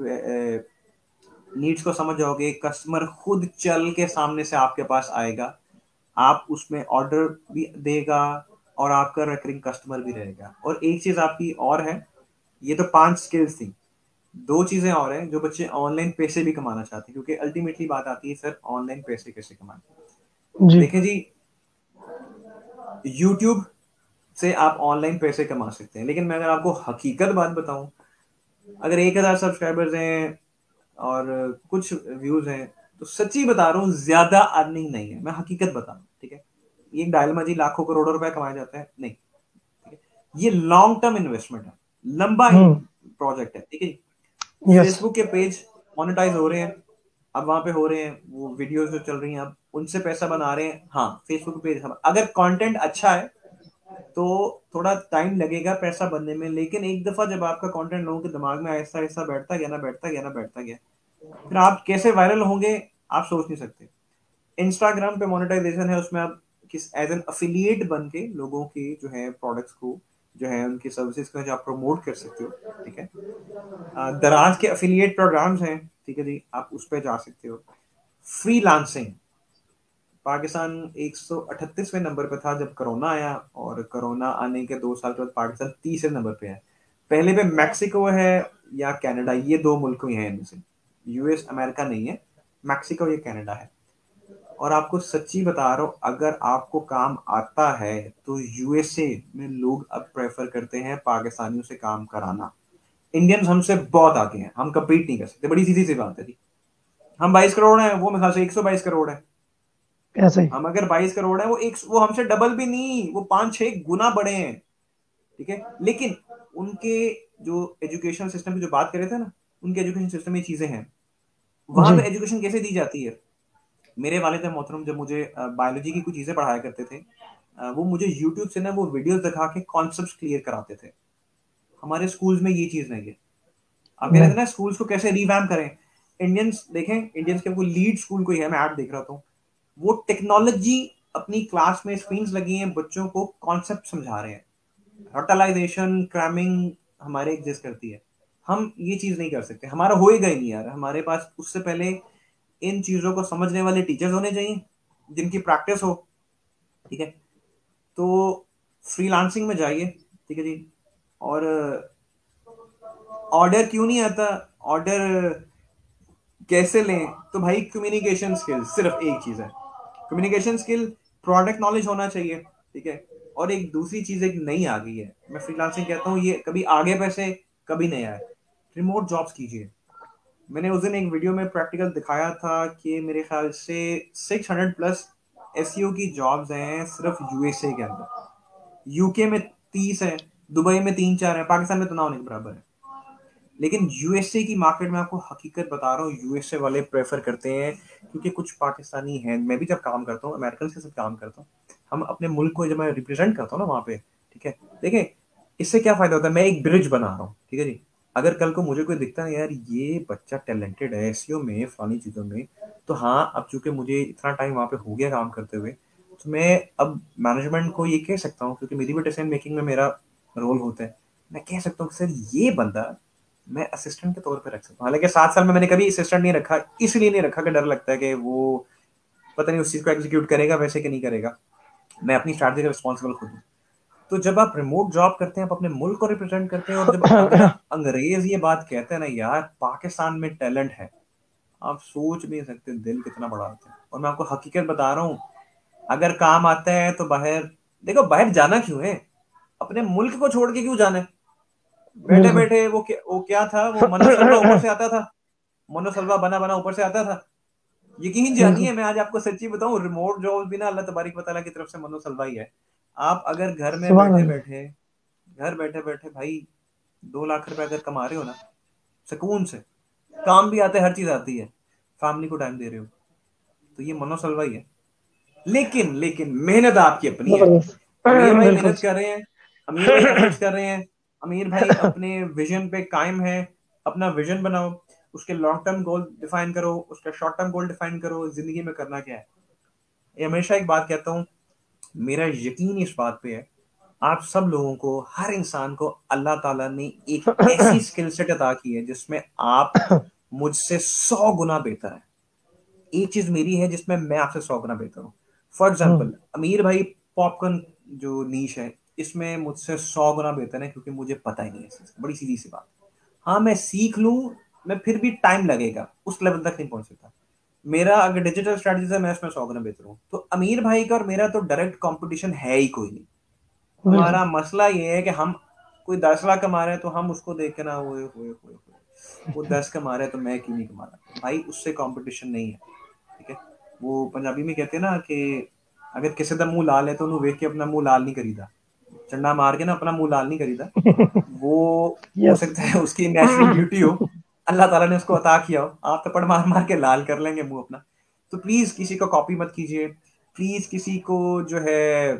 नीड्स को समझ जाओगे, कस्टमर खुद चल के सामने से आपके पास आएगा, आप उसमें ऑर्डर भी देगा और आपका रिकरिंग कस्टमर भी रहेगा। और एक चीज आपकी और है, ये तो पांच स्किल्स थी, दो चीजें और हैं जो बच्चे ऑनलाइन पैसे भी कमाना चाहते हैं, क्योंकि अल्टीमेटली बात आती है सर ऑनलाइन पैसे कैसे कमाएं। जी। देखें जी, यूट्यूब से आप ऑनलाइन पैसे कमा सकते हैं, लेकिन मैं अगर आपको हकीकत बात बताऊं, अगर एक हजार सब्सक्राइबर्स हैं और कुछ व्यूज हैं, तो सच्ची बता रहा हूँ ज्यादा अर्निंग नहीं है, मैं हकीकत बता रहा हूँ, ठीक है। ये डायलमा जी लाखों करोड़ों रुपए कमाया जाता है नहीं, ठीक है। ये लॉन्ग टर्म इन्वेस्टमेंट है, लंबा हम्म। प्रोजेक्ट है, ठीक है। यस। फेसबुक के पेज मोनेटाइज हो रहे हैं, अब वहां पे हो रहे हैं, वो वीडियोस जो चल रही हैं अब उनसे पैसा बना रहे हैं। हाँ फेसबुक पेज, अगर कंटेंट अच्छा है तो थोड़ा टाइम लगेगा पैसा बनने में, लेकिन एक दफा जब आपका कंटेंट लोगों के दिमाग में ऐसा ऐसा बैठता गया ना बैठता गया ना बैठता गया, फिर आप कैसे वायरल होंगे आप सोच नहीं सकते। इंस्टाग्राम पे मोनेटाइजेशन है, उसमें आप किस एज एन अफिलिएट बन के लोगों के जो है प्रोडक्ट्स को, जो है उनकी सर्विसेज को जो आप प्रमोट कर सकते हो, ठीक है। अ, दराज के अफिलिएट प्रोग्राम्स हैं, ठीक है जी, आप उस पर जा सकते हो। फ्रीलांसिंग, पाकिस्तान एक सौ अठतीसवें नंबर पे था जब कोरोना आया, और कोरोना आने के दो साल के बाद पाकिस्तान तीसरे नंबर पे है। पहले पे मैक्सिको है या कनाडा, ये दो मुल्क ही हैं इनमें से, यूएस अमेरिका नहीं है, मैक्सिको या कनाडा है। और आपको सच्ची बता रहा हूँ, अगर आपको काम आता है तो यूएसए में लोग अब प्रेफर करते हैं पाकिस्तानियों से काम कराना। इंडियंस हमसे बहुत आगे हैं, हम कम्पीट नहीं कर सकते, बड़ी सीधी सी बात है जी। हम बाईस करोड़ हैं, वो मेरे ख्याल से एक सौ बाईस करोड़ है। ऐसे ही। हम अगर बाईस करोड़ है, वो एक वो हमसे डबल भी नहीं, वो पांच छह गुना बड़े हैं, ठीक है। लेकिन उनके जो एजुकेशन सिस्टम की जो बात कर रहे थे ना, उनके एजुकेशन सिस्टम में चीजें हैं। वहां जी। पे एजुकेशन कैसे दी जाती है, मेरे वालिद मोहतरम जब मुझे बायोलॉजी की कुछ चीजें पढ़ाया करते थे, अ, वो मुझे यूट्यूब से ना वो वीडियोस दिखा के कॉन्सेप्ट क्लियर कराते थे। हमारे स्कूल्स में ये चीज नहीं है। आप कह रहे थे नहीं। ना स्कूल्स को कैसे रिवैम्प करें, इंडियंस देखें, इंडियंस के वो लीड स्कूल कोई है, मैं ऐड देख रहा था, वो टेक्नोलॉजी अपनी क्लास में स्क्रीन लगी हैं, बच्चों को कॉन्सेप्ट समझा रहे हैं। हॉटलाइजेशन क्रैमिंग हमारे एग्जिस्ट करती है, हम ये चीज नहीं कर सकते, हमारा होएगा ही नहीं यार। हमारे पास उससे पहले इन चीजों को समझने वाले टीचर्स होने चाहिए जिनकी प्रैक्टिस हो, ठीक है। तो फ्रीलांसिंग में जाइए, ठीक है जी। और ऑर्डर क्यों नहीं आता, ऑर्डर कैसे लें, तो भाई कम्युनिकेशन स्किल सिर्फ एक चीज है, कम्युनिकेशन स्किल, प्रोडक्ट नॉलेज होना चाहिए, ठीक है। और एक दूसरी चीज एक नई आ गई है, मैं फ्रीलांसिंग कहता हूँ, ये कभी आगे पैसे कभी नहीं आए, रिमोट जॉब्स कीजिए। मैंने उस दिन एक वीडियो में प्रैक्टिकल दिखाया था कि मेरे ख्याल से सिक्स हंड्रेड प्लस एसईओ की जॉब्स हैं सिर्फ यूएसए के अंदर, यूके में तीस है, दुबई में तीन चार है, पाकिस्तान में तो ना होने के बराबर है। लेकिन यूएसए की मार्केट में आपको हकीकत बता रहा हूँ, यूएसए वाले प्रेफर करते हैं, क्योंकि कुछ पाकिस्तानी हैं, मैं भी जब काम करता हूँ अमेरिकन के साथ काम करता हूँ, हम अपने मुल्क को जब मैं रिप्रेजेंट करता हूँ ना वहाँ पे, ठीक है, देखें इससे क्या फायदा होता है, मैं एक ब्रिज बना रहा हूँ, ठीक है जी। अगर कल को मुझे कोई दिखता है यार ये बच्चा टैलेंटेड है एसईओ में फलानी चीजों में, तो हाँ अब चूंकि मुझे इतना टाइम वहाँ पे हो गया काम करते हुए, तो मैं अब मैनेजमेंट को ये कह सकता हूँ, क्योंकि मेरी भी डिसीजन मेकिंग में मेरा रोल होता है, मैं कह सकता हूँ सर ये बंदा मैं असिस्टेंट के तौर पे रख सकता हूँ। हालांकि सात साल में मैंने कभी असिस्टेंट नहीं रखा, इसलिए नहीं रखा कि डर लगता है कि वो पता नहीं उस चीज को एग्जीक्यूट करेगा वैसे कि नहीं करेगा, मैं अपनी स्ट्रैटेजी का रिस्पॉन्सिबल खुद हूँ। तो जब आप रिमोट जॉब करते हैं आप अपने मुल्क को रिप्रेजेंट करते हैं, और जब अगर अंग्रेज ये बात कहते हैं ना यार पाकिस्तान में टैलेंट है, आप सोच नहीं सकते दिल कितना बड़ा होता है। और मैं आपको हकीकत बता रहा हूँ, अगर काम आता है तो बाहर, देखो बाहर जाना क्यों है, अपने मुल्क को छोड़ के क्यों जाना है। बैठे बिल्कुल। बैठे वो क्या वो क्या था, वो मनोसलवा ऊपर से आता था, मनोसलवा बना बना ऊपर से आता था। यकीन जानिए बिल्कुल। मैं आज आपको सच्ची बताऊं, रिमोट जॉब भी ना अल्लाह तबारिक व तआला की तरफ से मनोसलवा ही है। आप अगर घर में सुभान बैठे अल्लाह। बैठे, घर बैठे बैठे भाई दो लाख रुपए अगर कमा रहे हो ना सुकून से, काम भी आते, हर चीज आती है, फैमिली को टाइम दे रहे हो, तो ये मनोसलवा ही है। लेकिन लेकिन मेहनत आपकी अपनी है। जबरदस्त। अमीर भाई बिल्कुल। मेहनत कर रहे हैं, अमीर भाई एफर्ट्स कर रहे हैं, अमीर भाई अपने विजन पे कायम है। अपना विजन बनाओ, उसके लॉन्ग टर्म गोल डिफाइन करो, उसका शॉर्ट टर्म गोल डिफाइन करो, जिंदगी में करना क्या है। ये हमेशा एक बात कहता हूँ, मेरा यकीन इस बात पे है, आप सब लोगों को, हर इंसान को अल्लाह ताला ने एक ऐसी स्किल सेट अता की है जिसमें आप मुझसे सौ गुना बेहतर है। एक चीज मेरी है जिसमें मैं आपसे सौ गुना बेहतर हूँ। फॉर एग्जाम्पल अमीर भाई पॉपकॉर्न जो नीश है इसमें मुझसे सौ गुना बेहतर है, क्योंकि मुझे पता ही नहीं है इस चीज़ का। बड़ी सीधी सी बात, हाँ मैं सीख लूं, मैं फिर भी टाइम लगेगा, उस लेवल तक नहीं पहुंच सकता। मेरा अगर डिजिटल स्ट्रेटजी है मैं उसमें सौ गुना बेहतर हूँ। तो अमीर भाई का और मेरा तो डायरेक्ट कंपटीशन है ही कोई नहीं। बिल्कुल। हमारा मसला ये है कि हम, कोई दस लाख कमा रहे हैं तो हम उसको देख के ना हुए हुए हुए वो दस कमा रहे हैं तो मैं क्यों नहीं कमा रहा, भाई उससे कंपटीशन नहीं है, ठीक है। वो पंजाबी में कहते हैं ना कि अगर किसी का मुंह लाल है तो उन्हें वेख के अपना मुंह लाल नहीं करीदा, चंडा मार के ना अपना मुंह लाल नहीं करीदा। वो हो यस। सकता है उसकी नेचुरल ब्यूटी हो, अल्लाह ताला ने उसको अता किया हो, आप थप्पड़ मार मार के लाल कर लेंगे मुंह अपना। तो प्लीज किसी को कॉपी मत कीजिए, प्लीज किसी को जो है,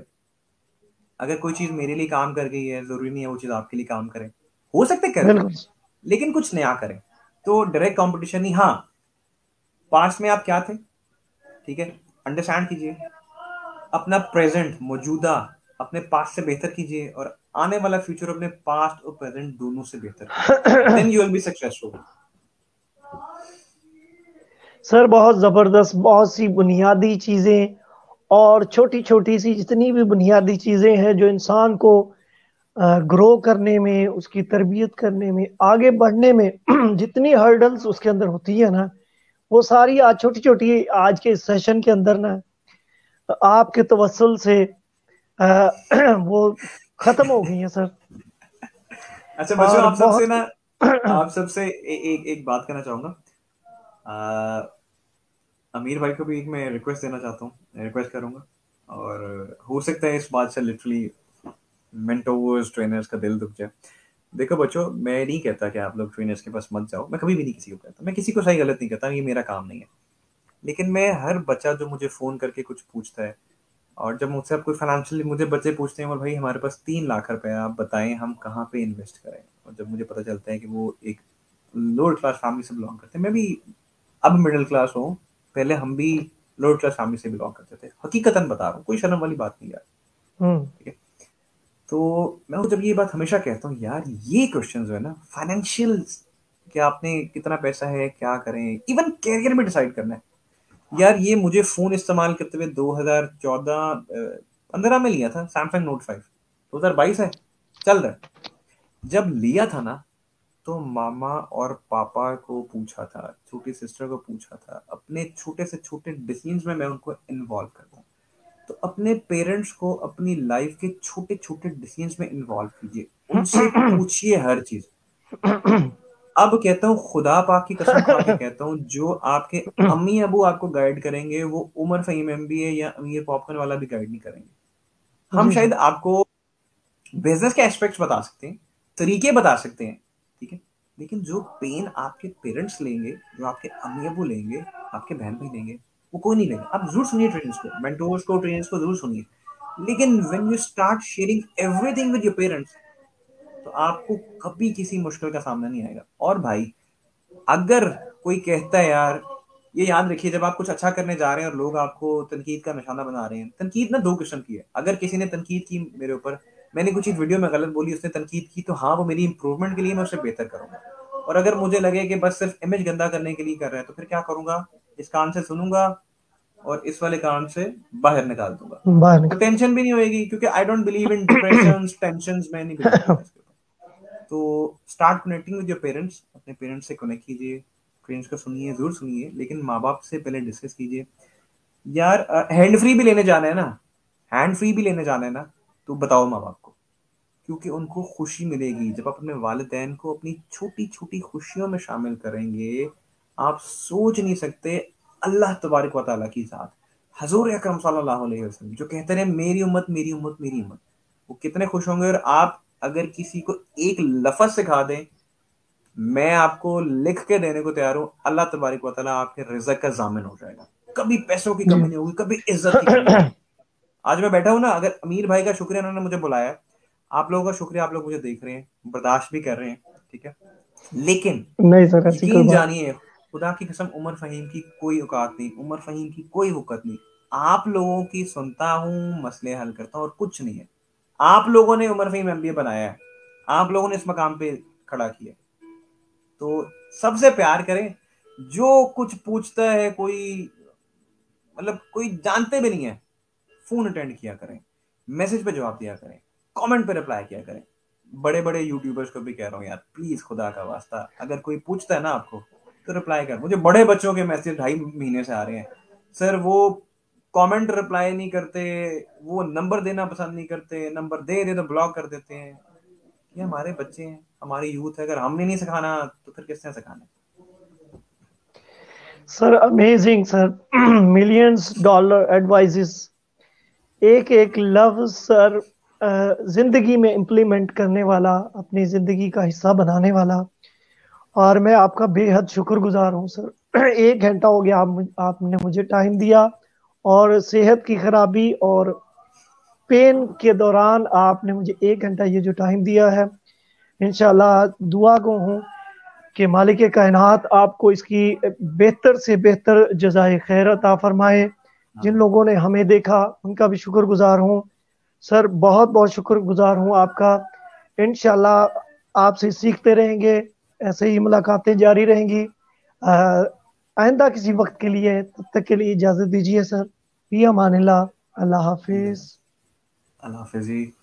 अगर कोई चीज मेरे लिए काम कर गई है जरूरी नहीं है वो चीज आपके लिए काम करे, हो सकता है करे, बिल्कुल। लेकिन कुछ नया करें। तो डायरेक्ट कंपटीशन नहीं, हाँ पास्ट में आप क्या थे, ठीक है, अंडरस्टैंड कीजिए अपना प्रेजेंट मौजूदा, अपने पास्ट से बेहतर कीजिए, और आने वाला फ्यूचर अपने पास्ट और प्रेजेंट दोनों से बेहतर कीजिए, then you will be successful. Sir बहुत जबरदस्त, बहुत सी बुनियादी चीजें और छोटी छोटी सी जितनी भी बुनियादी चीजें हैं जो इंसान को ग्रो करने में, उसकी तरबियत करने में, आगे बढ़ने में जितनी हर्डल्स उसके अंदर होती है ना, वो सारी आज छोटी छोटी आज के सेशन के अंदर ना आपके तवस्सुल से आ, वो खत्म हो गई है सर। अच्छा बच्चों और आप सबसे बहुत ना, आप सबसे ए, एक एक बात कहना चाहूंगा, आ, अमीर भाई को भी एक मैं रिक्वेस्ट देना चाहता हूँ, रिक्वेस्ट करूंगा, और हो सकता है इस बात से लिटरली मेंटोर्स ट्रेनर्स का दिल दुख जाए। देखो बच्चों मैं नहीं कहता कि आप लोग ट्रेनर्स के पास मत जाओ, मैं कभी भी नहीं किसी को कहता, मैं किसी को सही गलत नहीं कहता, ये मेरा काम नहीं है। लेकिन मैं हर बच्चा जो मुझे फोन करके कुछ पूछता है, और जब मुझसे आप कोई फाइनेंशियली, मुझे बच्चे पूछते हैं और भाई हमारे पास तीन लाख रुपए है आप बताएं हम कहाँ पे इन्वेस्ट करें, और जब मुझे पता चलता है कि वो एक लोअर क्लास फैमिली से बिलोंग करते हैं, मैं भी अब मिडिल क्लास हूँ, पहले हम भी लोअर क्लास फैमिली से बिलोंग करते थे, हकीकतन बता रहा हूँ, कोई शर्म वाली बात नहीं यार, हम्म। ठीक है। तो मैं जब ये बात हमेशा कहता हूँ यार, ये क्वेश्चन जो है ना फाइनेंशियल, कि आपने कितना पैसा है, क्या करें, इवन कैरियर में डिसाइड करना है। यार ये मुझे फोन इस्तेमाल करते हुए दो हज़ार चौदह पंद्रह में लिया था, सैमसंग नोट फाइव। दो हज़ार बाईस है, चल रहा है। जब लिया था ना, तो मामा और पापा को पूछा था, छोटी सिस्टर को पूछा था, अपने छोटे से छोटे डिसीजंस में मैं उनको इन्वॉल्व करता हूँ। तो अपने पेरेंट्स को अपनी लाइफ के छोटे छोटे डिसीजंस में इन्वॉल्व कीजिए, उनसे पूछिए हर चीज। अब कहता हूँ, खुदा पाक की कसम खा के कहता हूँ, जो आपके अम्मी अबू आपको गाइड करेंगे वो उमर फहीम एमबीए या अमीर पॉपकॉर्न वाला भी गाइड नहीं करेंगे। हम जी शायद सर। आपको बिजनेस के एस्पेक्ट्स बता सकते हैं, तरीके बता सकते हैं, ठीक है, लेकिन जो पेन आपके पेरेंट्स लेंगे, जो आपके अम्मी अबू लेंगे, आपके बहन भाई लेंगे, वो कोई नहीं लेंगे। आप जरूर सुनिए ट्रेनर्स को, मेंटोर्स को, ट्रेनर्स को जरूर सुनिए, लेकिन when you start sharing everything with your parents, तो आपको कभी किसी मुश्किल का सामना नहीं आएगा। और भाई, अगर कोई कहता है यार, ये याद रखिए, जब आप कुछ अच्छा करने जा रहे हैं और लोग आपको तनकीद का निशाना बना रहे हैं, तनकीद ना दो किस्म की है। अगर किसी ने तनकीद की मेरे ऊपर, मैंने कुछ एक वीडियो में गलत बोली, उसने तनकीद की, तो हाँ वो मेरी इंप्रूवमेंट के लिए, मैं उसे बेहतर करूंगा। और अगर मुझे लगे कि बस सिर्फ इमेज गंदा करने के लिए कर रहा है, तो फिर क्या करूंगा, इस कान से सुनूंगा और इस वाले कान से बाहर निकाल दूंगा। बाहर तो निकल। टेंशन भी नहीं होगी, क्योंकि I don't believe in depression, tension, मैं नहीं बिलीव करता इसके ऊपर। तो start connecting with your parents, अपने पेरेंट्स से कनेक्ट कीजिए, पेरेंट्स को सुनिए, जरूर सुनिए, लेकिन माँ बाप से पहले डिस्कस कीजिए। यार हैंड फ्री भी लेने जाना है ना, हैंड फ्री भी लेने जाना है ना, तो बताओ माँ बाप को, क्योंकि उनको खुशी मिलेगी जब आप अपने वालिदैन को अपनी छोटी छोटी खुशियों में शामिल करेंगे। आप सोच नहीं सकते, अल्लाह तबारक व तआला की जात, हजूर अकरम सल्लल्लाहु अलैहि वसल्लम जो कहते रहे मेरी उम्मत मेरी उम्मत मेरी उम्मत, वो कितने खुश होंगे। और आप अगर किसी को एक लफ्ज सिखा दें, मैं आपको लिख के देने को तैयार हूं, अल्लाह तबारक व तआला आपके रिज़्क़ का ज़ामिन हो जाएगा। कभी पैसों की जी। कमी नहीं होगी, कभी इज्जत की कमी नहीं होगी। आज मैं बैठा हूं ना, अगर अमीर भाई का शुक्रिया, उन्होंने मुझे बुलाया, आप लोगों का शुक्रिया, आप लोग मुझे देख रहे हैं, बर्दाश्त भी कर रहे हैं, ठीक है, लेकिन नहीं सर, ऐसी कोई यकीन बात। जानिए, खुदा की कसम, उमर फहीम की कोई औकात नहीं, उमर फहीम की कोई हुकत नहीं। आप लोगों की सुनता हूं, मसले हल करता हूं, और कुछ नहीं है। आप लोगों ने उमर फहीम एमबीए बनाया है, आप लोगों ने इस मकाम पे खड़ा किया। तो सबसे प्यार करें। जो कुछ पूछता है कोई, मतलब कोई जानते भी नहीं है, फोन अटेंड किया करें, मैसेज पे जवाब दिया करें, कमेंट पे रिप्लाई किया करें। बड़े बड़े यूट्यूबर्स को भी कह रहा हूँ यार, प्लीज खुदा का वास्ता, अगर कोई पूछता है ना आपको, तो रिप्लाई कर। मुझे बड़े बच्चों के मैसेज ढाई महीने से आ रहे हैं, सर वो कमेंट रिप्लाई नहीं करते, वो नंबर देना पसंद नहीं करते, नंबर दे दे तो ब्लॉक कर देते हैं। ये हमारे बच्चे हैं, हमारी यूथ है, अगर हमने नहीं सिखाना तो फिर किसने सिखाना। Sir amazing sir, millions dollar advices, एक एक लफ्ज सर, अ, जिंदगी में इम्प्लीमेंट करने वाला, अपनी जिंदगी का हिस्सा बनाने वाला। और मैं आपका बेहद शुक्रगुजार हूँ सर। एक घंटा हो गया, आप, आपने मुझे टाइम दिया, और सेहत की खराबी और पेन के दौरान आपने मुझे एक घंटा ये जो टाइम दिया है। इंशाल्लाह दुआ गो हूँ कि मालिक कायनात आपको इसकी बेहतर से बेहतर जज़ाए खैर अता फरमाए। जिन आमीन। लोगों ने हमें देखा उनका भी शुक्रगुजार हूँ सर, बहुत बहुत शुक्रगुजार हूँ आपका। इंशाल्लाह आपसे सीखते रहेंगे, ऐसे ही मुलाकातें जारी रहेंगी। अ, आइंदा किसी वक्त के लिए, तब तक के लिए इजाज़त दीजिए सर। फी अमानिल्लाह। अल्लाह हाफिज़। अल्लाह हाफिज़ जी।